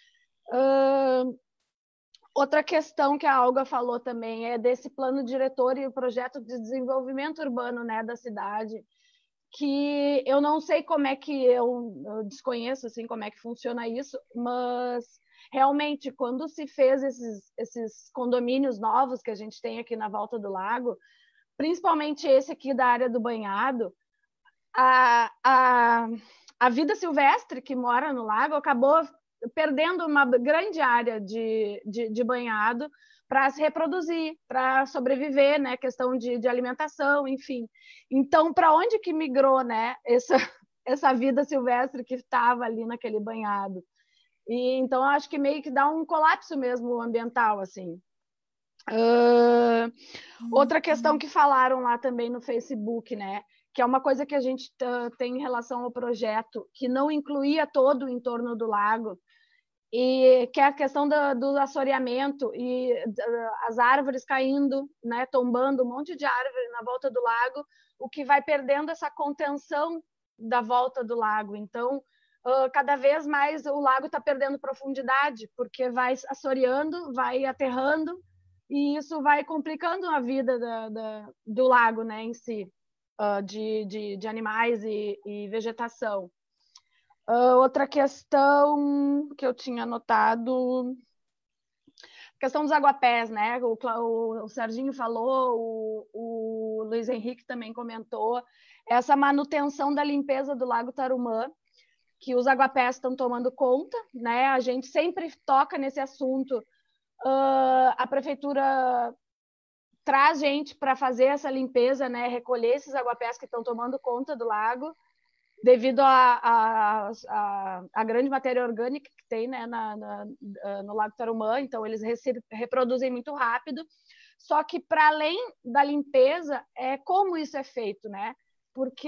Uh, outra questão que a Olga falou também é desse plano diretor e o projeto de desenvolvimento urbano, né, da cidade, que eu não sei como é que eu, eu desconheço assim como é que funciona isso, mas realmente quando se fez esses, esses condomínios novos que a gente tem aqui na volta do lago, principalmente esse aqui da área do banhado, a, a, a vida silvestre que mora no lago acabou perdendo uma grande área de, de, de banhado para se reproduzir, para sobreviver, né? Questão de, de alimentação, enfim. Então, para onde que migrou, né? Essa, essa vida silvestre que estava ali naquele banhado? E então acho que meio que dá um colapso mesmo ambiental, assim. Uh, outra questão que falaram lá também no Facebook, né? Que é uma coisa que a gente tem em relação ao projeto, que não incluía todo o entorno do lago, e que é a questão do, do assoreamento e uh, as árvores caindo, né, tombando um monte de árvore na volta do lago, o que vai perdendo essa contenção da volta do lago. Então, uh, cada vez mais o lago está perdendo profundidade, porque vai assoreando, vai aterrando, e isso vai complicando a vida da, da, do lago, né, em si, uh, de, de, de animais e, e vegetação. Uh, outra questão que eu tinha anotado, questão dos aguapés, né? O, o, o Serginho falou, o, o Luiz Henrique também comentou, essa manutenção da limpeza do Lago Tarumã, que os aguapés estão tomando conta, né? A gente sempre toca nesse assunto. Uh, a prefeitura traz gente para fazer essa limpeza, né? Recolher esses aguapés que estão tomando conta do lago, devido à a, a, a, a grande matéria orgânica que tem, né, na, na, no Lago Tarumã, então eles se reproduzem muito rápido. Só que, para além da limpeza, é como isso é feito, né? Porque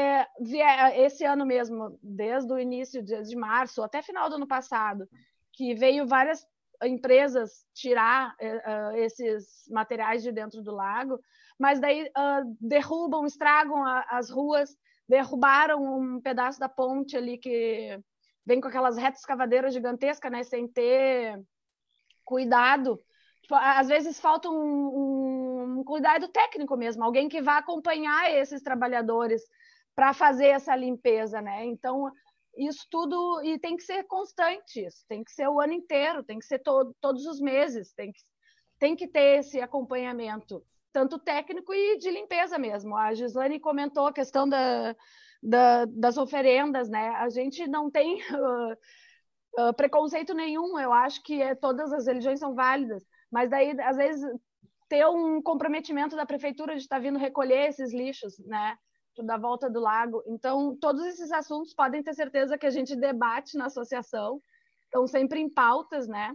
esse ano mesmo, desde o início, desde março, até final do ano passado, que veio várias empresas tirar uh, esses materiais de dentro do lago, mas daí uh, derrubam, estragam a, as ruas, derrubaram um pedaço da ponte ali que vem com aquelas retas escavadeiras gigantescas, né, sem ter cuidado. Tipo, às vezes falta um, um, um cuidado técnico mesmo, alguém que vá acompanhar esses trabalhadores para fazer essa limpeza, né? Então, isso tudo, e tem que ser constante, isso tem que ser o ano inteiro, tem que ser to todos os meses, tem que, tem que ter esse acompanhamento, tanto técnico e de limpeza mesmo. A Gislaine comentou a questão da, da, das oferendas, né? A gente não tem uh, uh, preconceito nenhum, eu acho que é, todas as religiões são válidas, mas daí, às vezes, ter um comprometimento da prefeitura de estar vindo recolher esses lixos, né? Da volta do lago. Então, todos esses assuntos podem ter certeza que a gente debate na associação, estão sempre em pautas, né?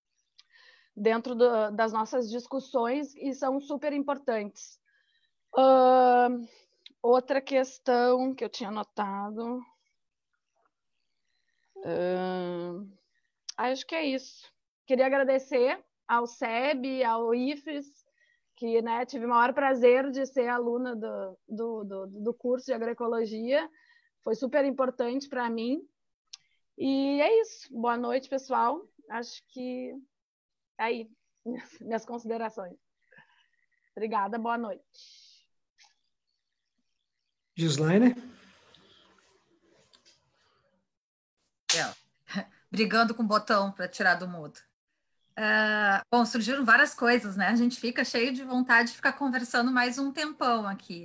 Dentro do, das nossas discussões, e são super importantes. Uh, outra questão que eu tinha anotado. Uh, acho que é isso. Queria agradecer ao S E B, ao I F E S, que, né, tive o maior prazer de ser aluna do, do, do, do curso de agroecologia. Foi super importante para mim. E é isso. Boa noite, pessoal. Acho que aí, minhas considerações. Obrigada, boa noite. Gislaine? É. Brigando com o botão para tirar do mudo. Uh, bom, surgiram várias coisas, né? A gente fica cheio de vontade de ficar conversando mais um tempão aqui.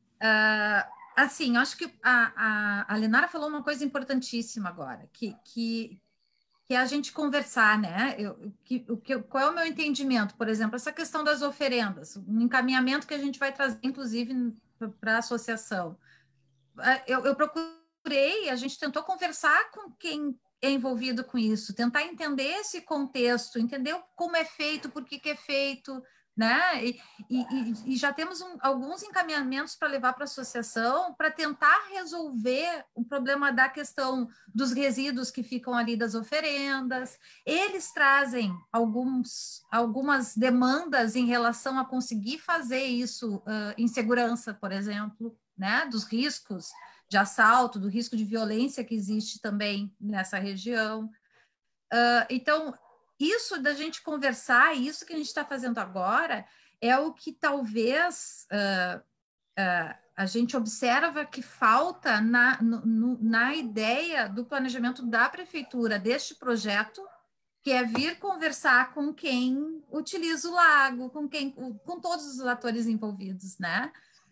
Uh, assim, eu acho que a, a, a Lenara falou uma coisa importantíssima agora, que, que, que é a gente conversar, né? Eu, que, o que, qual é o meu entendimento, por exemplo, essa questão das oferendas, um encaminhamento que a gente vai trazer, inclusive, para a associação. Uh, eu, eu procurei, a gente tentou conversar com quem é envolvido com isso, tentar entender esse contexto, entender como é feito, por que, que é feito, né? E, e, e já temos um, alguns encaminhamentos para levar para a associação para tentar resolver o problema da questão dos resíduos que ficam ali das oferendas. Eles trazem alguns, algumas demandas em relação a conseguir fazer isso uh, em segurança, por exemplo, né? Dos riscos de assalto, do risco de violência que existe também nessa região. Uh, então, isso da gente conversar, isso que a gente está fazendo agora, é o que talvez uh, uh, a gente observa que falta na, no, na ideia do planejamento da prefeitura deste projeto, que é vir conversar com quem utiliza o lago, com, quem, com todos os atores envolvidos, né?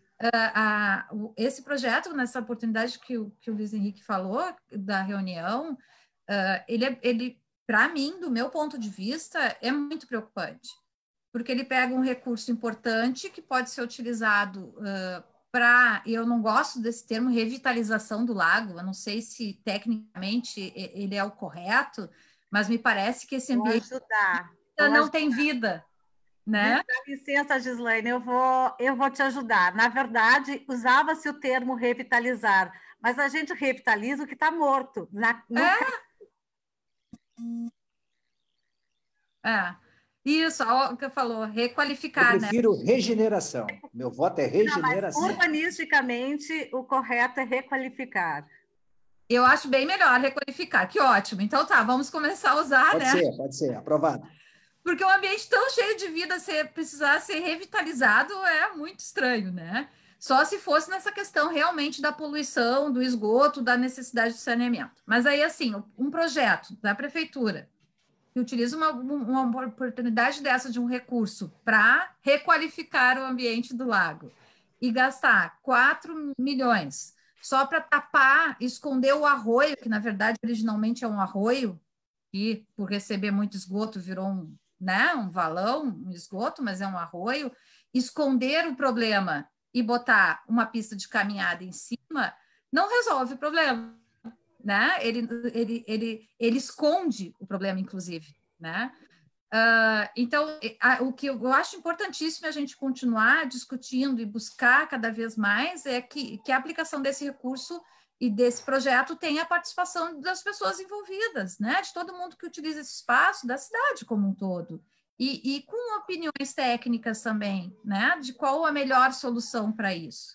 Uh, uh, esse projeto, nessa oportunidade que o, que o Luiz Henrique falou, da reunião, uh, ele, ele para mim, do meu ponto de vista, é muito preocupante, porque ele pega um recurso importante que pode ser utilizado uh, para, eu não gosto desse termo revitalização do lago, eu não sei se tecnicamente ele é o correto, mas me parece que esse ambiente Vou ajudar. Vou não ajudar. tem vida. Né? Dá licença, Gislaine, eu vou, eu vou te ajudar. Na verdade, usava-se o termo revitalizar, mas a gente revitaliza o que está morto. Na, no... é. é, isso, o que falou, requalificar. Eu prefiro né? regeneração. Meu voto é regeneração. Não, mas urbanisticamente, o correto é requalificar. Eu acho bem melhor requalificar, que ótimo. Então tá, vamos começar a usar, pode né? Pode ser, pode ser, aprovado. Porque um ambiente tão cheio de vida ser, precisar ser revitalizado é muito estranho, né? Só se fosse nessa questão realmente da poluição, do esgoto, da necessidade de saneamento. Mas aí, assim, um projeto da prefeitura que utiliza uma, uma oportunidade dessa de um recurso para requalificar o ambiente do lago e gastar quatro milhões só para tapar, esconder o arroio, que na verdade originalmente é um arroio, que por receber muito esgoto virou um né, um valão, um esgoto, mas é um arroio, esconder o problema e botar uma pista de caminhada em cima, não resolve o problema, né? Ele, ele, ele, ele esconde o problema, inclusive, né? Uh, então, a, o que eu acho importantíssimo a gente continuar discutindo e buscar cada vez mais é que, que a aplicação desse recurso e desse projeto tem a participação das pessoas envolvidas, né? De todo mundo que utiliza esse espaço, da cidade como um todo. E, e com opiniões técnicas também, né? De qual a melhor solução para isso.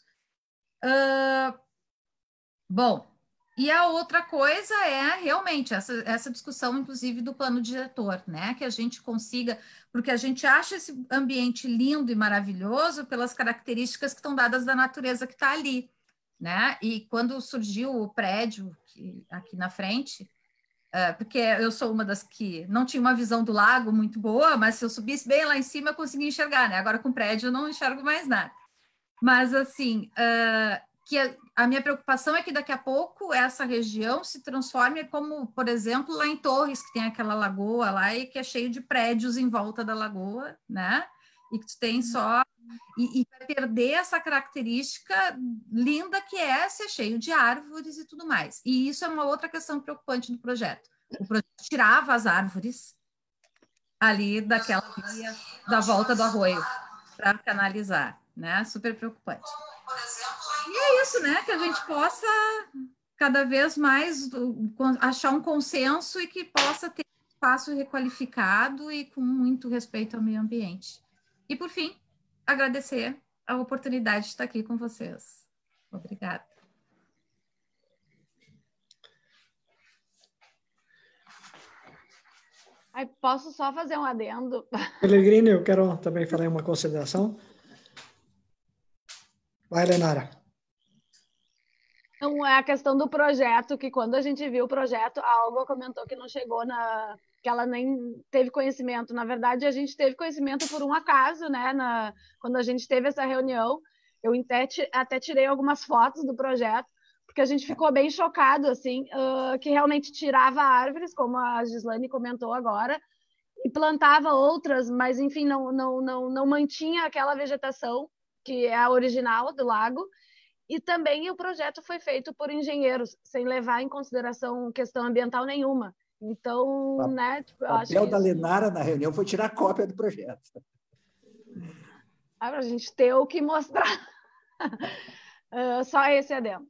Uh, bom, e a outra coisa é realmente essa, essa discussão, inclusive, do plano diretor, né? Que a gente consiga, porque a gente acha esse ambiente lindo e maravilhoso pelas características que estão dadas da natureza que está ali. Né? E quando surgiu o prédio que, aqui na frente, uh, porque eu sou uma das que não tinha uma visão do lago muito boa, mas se eu subisse bem lá em cima eu conseguia enxergar, né? Agora com o prédio eu não enxergo mais nada. Mas assim, uh, que a, a minha preocupação é que daqui a pouco essa região se transforme como, por exemplo, lá em Torres, que tem aquela lagoa lá e que é cheio de prédios em volta da lagoa, né? E que tu tem só... E, e vai perder essa característica linda que é ser cheio de árvores e tudo mais. E isso é uma outra questão preocupante do projeto. O projeto tirava as árvores ali daquela via da volta do arroio para canalizar, né? Super preocupante. E é isso, né? Que a gente possa cada vez mais achar um consenso e que possa ter espaço requalificado e com muito respeito ao meio ambiente. E, por fim, agradecer a oportunidade de estar aqui com vocês. Obrigada. Ai, posso só fazer um adendo? Pellegrini, eu quero também fazer uma consideração. Vai, Lenara. Não é a questão do projeto, que quando a gente viu o projeto, a Olga comentou que não chegou na... que ela nem teve conhecimento. Na verdade, a gente teve conhecimento por um acaso, né? Na... Quando a gente teve essa reunião, eu até tirei algumas fotos do projeto, porque a gente ficou bem chocado, assim, uh, que realmente tirava árvores, como a Gislaine comentou agora, e plantava outras, mas, enfim, não, não, não, não mantinha aquela vegetação que é a original do lago. E também o projeto foi feito por engenheiros, sem levar em consideração questão ambiental nenhuma. Então, o né? Tipo, eu papel acho que da isso... Lenara na reunião foi tirar cópia do projeto. Ah, para a gente ter o que mostrar. uh, só esse adendo.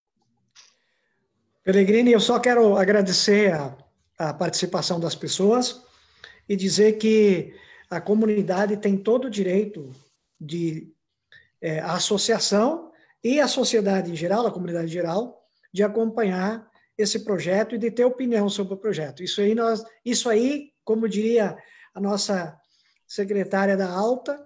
Pellegrini, eu só quero agradecer a, a participação das pessoas e dizer que a comunidade tem todo o direito de é, a associação e a sociedade em geral, a comunidade em geral, de acompanhar esse projeto e de ter opinião sobre o projeto. Isso aí, nós, isso aí, como diria a nossa secretária da Alta,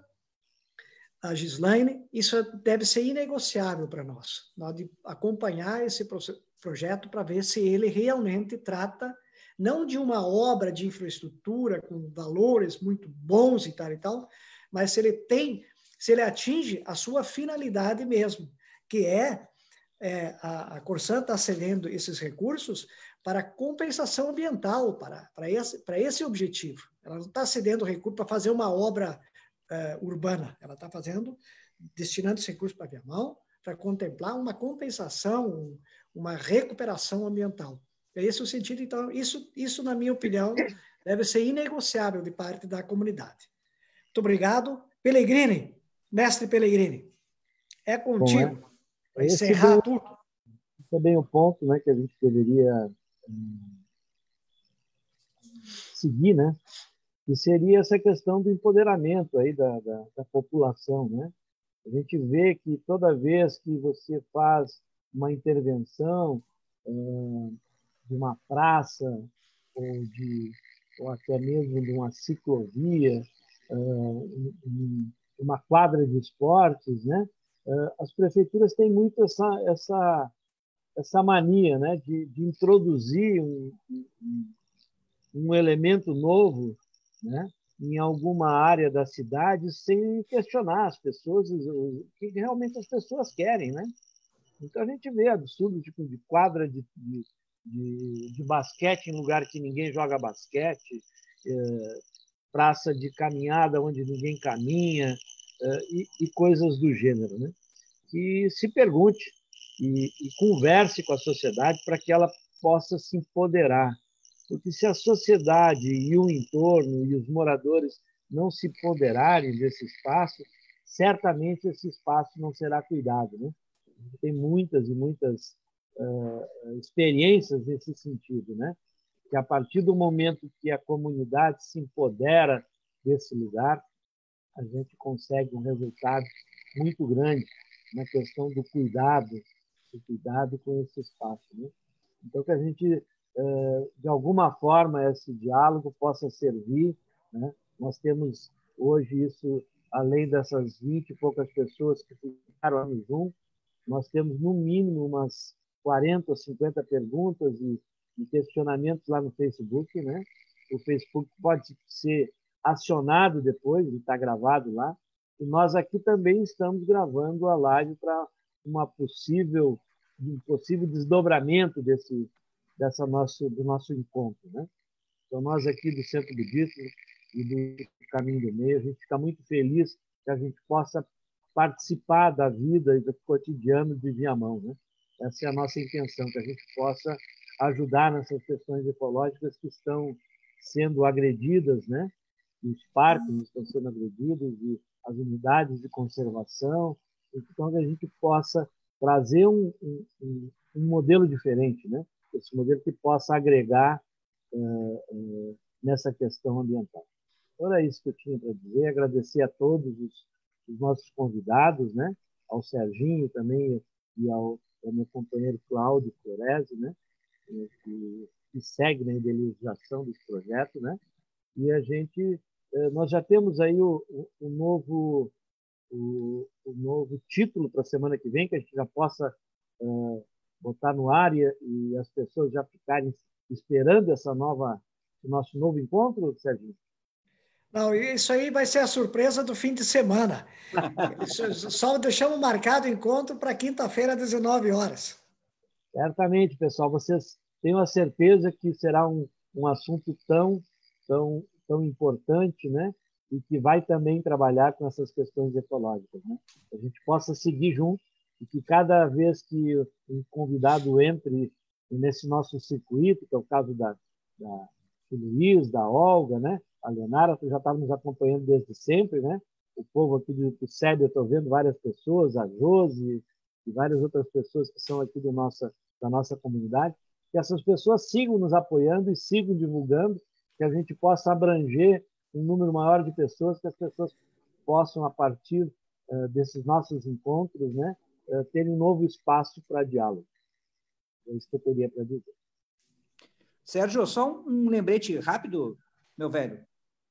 a Gislaine, isso deve ser inegociável para nós. Nós de acompanhar esse projeto para ver se ele realmente trata não de uma obra de infraestrutura com valores muito bons e tal e tal, mas se ele tem, se ele atinge a sua finalidade mesmo, que é, é a, a Corsan está cedendo esses recursos para compensação ambiental, para, para, esse, para esse objetivo. Ela não está cedendo recurso para fazer uma obra uh, urbana, ela está fazendo, destinando esse recurso para Viamão, para contemplar uma compensação, uma recuperação ambiental. É esse o sentido. Então, isso, isso, na minha opinião, deve ser inegociável de parte da comunidade. Muito obrigado. Pellegrini, mestre Pellegrini, é contigo. Bom, é. Para encerrar bem, tudo. Esse é bem o ponto, né, que a gente deveria hum, seguir, né? Que seria essa questão do empoderamento aí da, da, da população, né? A gente vê que toda vez que você faz uma intervenção hum, de uma praça ou, de, ou até mesmo de uma ciclovia, hum, uma quadra de esportes, né? As prefeituras têm muito essa, essa, essa mania, né, de, de introduzir um, um, um elemento novo, né, em alguma área da cidade sem questionar as pessoas, o que realmente as pessoas querem, né? Então a gente vê absurdos tipo de quadra de, de, de, de basquete em lugar que ninguém joga basquete, é, praça de caminhada onde ninguém caminha, é, e, e coisas do gênero, né? Que se pergunte e, e converse com a sociedade para que ela possa se empoderar. Porque se a sociedade e o entorno e os moradores não se empoderarem desse espaço, certamente esse espaço não será cuidado, né? Tem muitas e muitas uh, experiências nesse sentido, né? Que a partir do momento que a comunidade se empodera desse lugar, a gente consegue um resultado muito grande na questão do cuidado, do cuidado com esse espaço, né? Então, que a gente, de alguma forma, esse diálogo possa servir, né? Nós temos hoje isso, além dessas vinte e poucas pessoas que ficaram no Zoom, nós temos, no mínimo, umas quarenta ou cinquenta perguntas e, e questionamentos lá no Facebook, né? O Facebook pode ser acionado depois, ele está gravado lá, e nós aqui também estamos gravando a live para uma possível, um possível desdobramento desse, dessa nosso, do nosso encontro, né? Então, nós aqui do Centro Budista e do Caminho do Meio, a gente fica muito feliz que a gente possa participar da vida e do cotidiano de Viamão, né? Essa é a nossa intenção, que a gente possa ajudar nessas questões ecológicas que estão sendo agredidas, né? Os parques estão sendo agredidos e as unidades de conservação, então que a gente possa trazer um, um, um modelo diferente, né? Esse modelo que possa agregar uh, uh, nessa questão ambiental. Então, era isso que eu tinha para dizer, agradecer a todos os, os nossos convidados, né? Ao Serginho também e ao, ao meu companheiro Cláudio Floresi, né? Que, que segue na idealização desse projeto, né? E a gente, nós já temos aí o, o, o novo o, o novo título para a semana que vem, que a gente já possa uh, botar no ar e, e as pessoas já ficarem esperando essa nova, o nosso novo encontro, Serginho? Não, isso aí vai ser a surpresa do fim de semana. Só deixamos marcado o encontro para quinta-feira, às dezenove horas. Certamente, pessoal. Vocês tenham a certeza que será um, um assunto tão, tão, tão importante, né? E que vai também trabalhar com essas questões ecológicas, né? Que a gente possa seguir junto e que cada vez que um convidado entre nesse nosso circuito, que é o caso da, da do Luiz, da Olga, né? A Leonara já estava nos acompanhando desde sempre, né? O povo aqui do, do S E B, eu estou vendo várias pessoas, a Josi e várias outras pessoas que são aqui do nossa, da nossa comunidade, que essas pessoas sigam nos apoiando e sigam divulgando, que a gente possa abranger um número maior de pessoas, que as pessoas possam, a partir uh, desses nossos encontros, né, uh, terem um novo espaço para diálogo. É isso que eu teria para dizer. Sérgio, só um lembrete rápido, meu velho.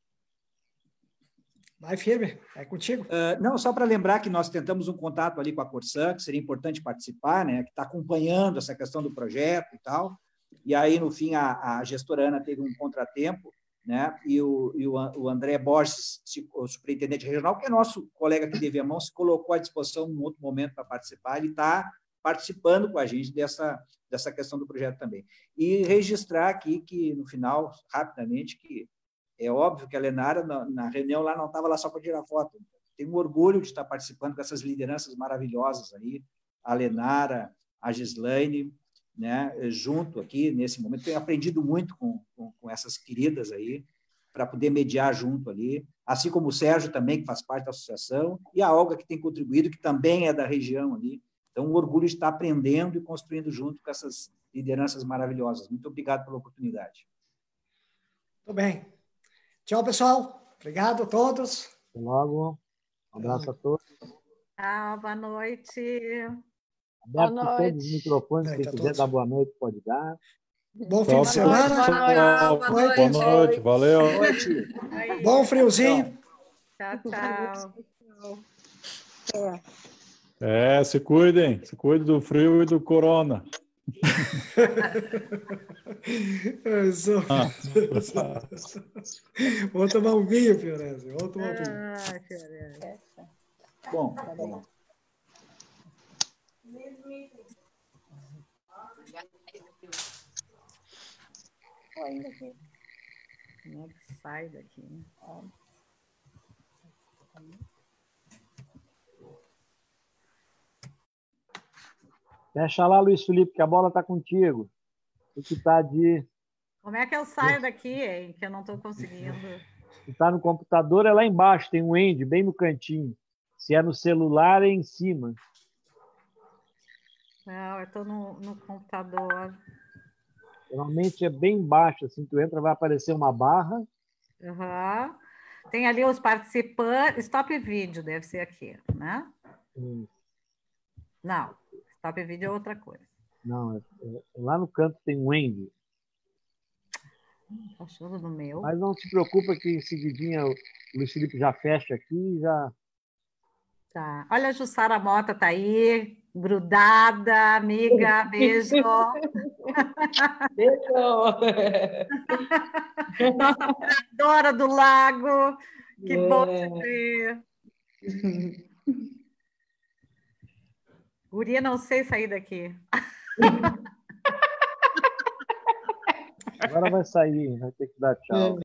Vai, firme, é contigo. Uh, não, só para lembrar que nós tentamos um contato ali com a Corsã, que seria importante participar, né, que está acompanhando essa questão do projeto e tal, e aí, no fim, a, a gestora Ana teve um contratempo, né, e o, e o André Borges, o superintendente regional, que é nosso colega aqui de Viamão, se colocou à disposição em um outro momento para participar, ele está participando com a gente dessa, dessa questão do projeto também. E registrar aqui que, no final, rapidamente, que é óbvio que a Lenara, na, na reunião lá, não estava lá só para tirar foto. Tenho um orgulho de estar participando com essas lideranças maravilhosas aí, a Lenara, a Gislaine, né, junto aqui nesse momento. Tenho aprendido muito com, com, com essas queridas aí, para poder mediar junto ali, assim como o Sérgio também, que faz parte da associação, e a Olga, que tem contribuído, que também é da região ali. Então, um orgulho de estar aprendendo e construindo junto com essas lideranças maravilhosas. Muito obrigado pela oportunidade. Muito bem. Tchau, pessoal. Obrigado a todos. Até logo. Um abraço a todos. Tchau, boa noite. Aberto boa noite. todos os microfones, quem quiser dar boa noite, pode dar. Bom fim de semana. Boa noite. Boa noite. Boa noite. Valeu. Boa noite. Bom friozinho. Tchau, tchau. É, se cuidem. Se cuidem do frio e do corona. Ah. Vou tomar um vinho, Fiorese. Vou tomar um vinho. Ah, Fiorese. Bom, tá bom. Como é que sai daqui, né? Fecha lá, Luiz Felipe, que a bola está contigo. Tu que tá de... Como é que eu saio daqui, hein? Que eu não estou conseguindo. Tu tá no computador, é lá embaixo, tem um end, bem no cantinho. Se é no celular, é em cima. Não, eu estou no, no computador. Geralmente é bem embaixo, assim, tu entra, vai aparecer uma barra. Uhum. Tem ali os participantes. Stop vídeo, deve ser aqui, né? Hum. Não, stop vídeo é outra coisa. Não, é, é, lá no canto tem um end. Tá achando no meu? Mas não se preocupa que em seguidinha o Luiz Felipe já fecha aqui e já... Tá. Olha, a Jussara Mota tá aí, grudada, amiga, beijo. Beijo. Nossa operadora do lago, que é. Bom te ver. Guria, não sei sair daqui. Agora vai sair, vai ter que dar tchau.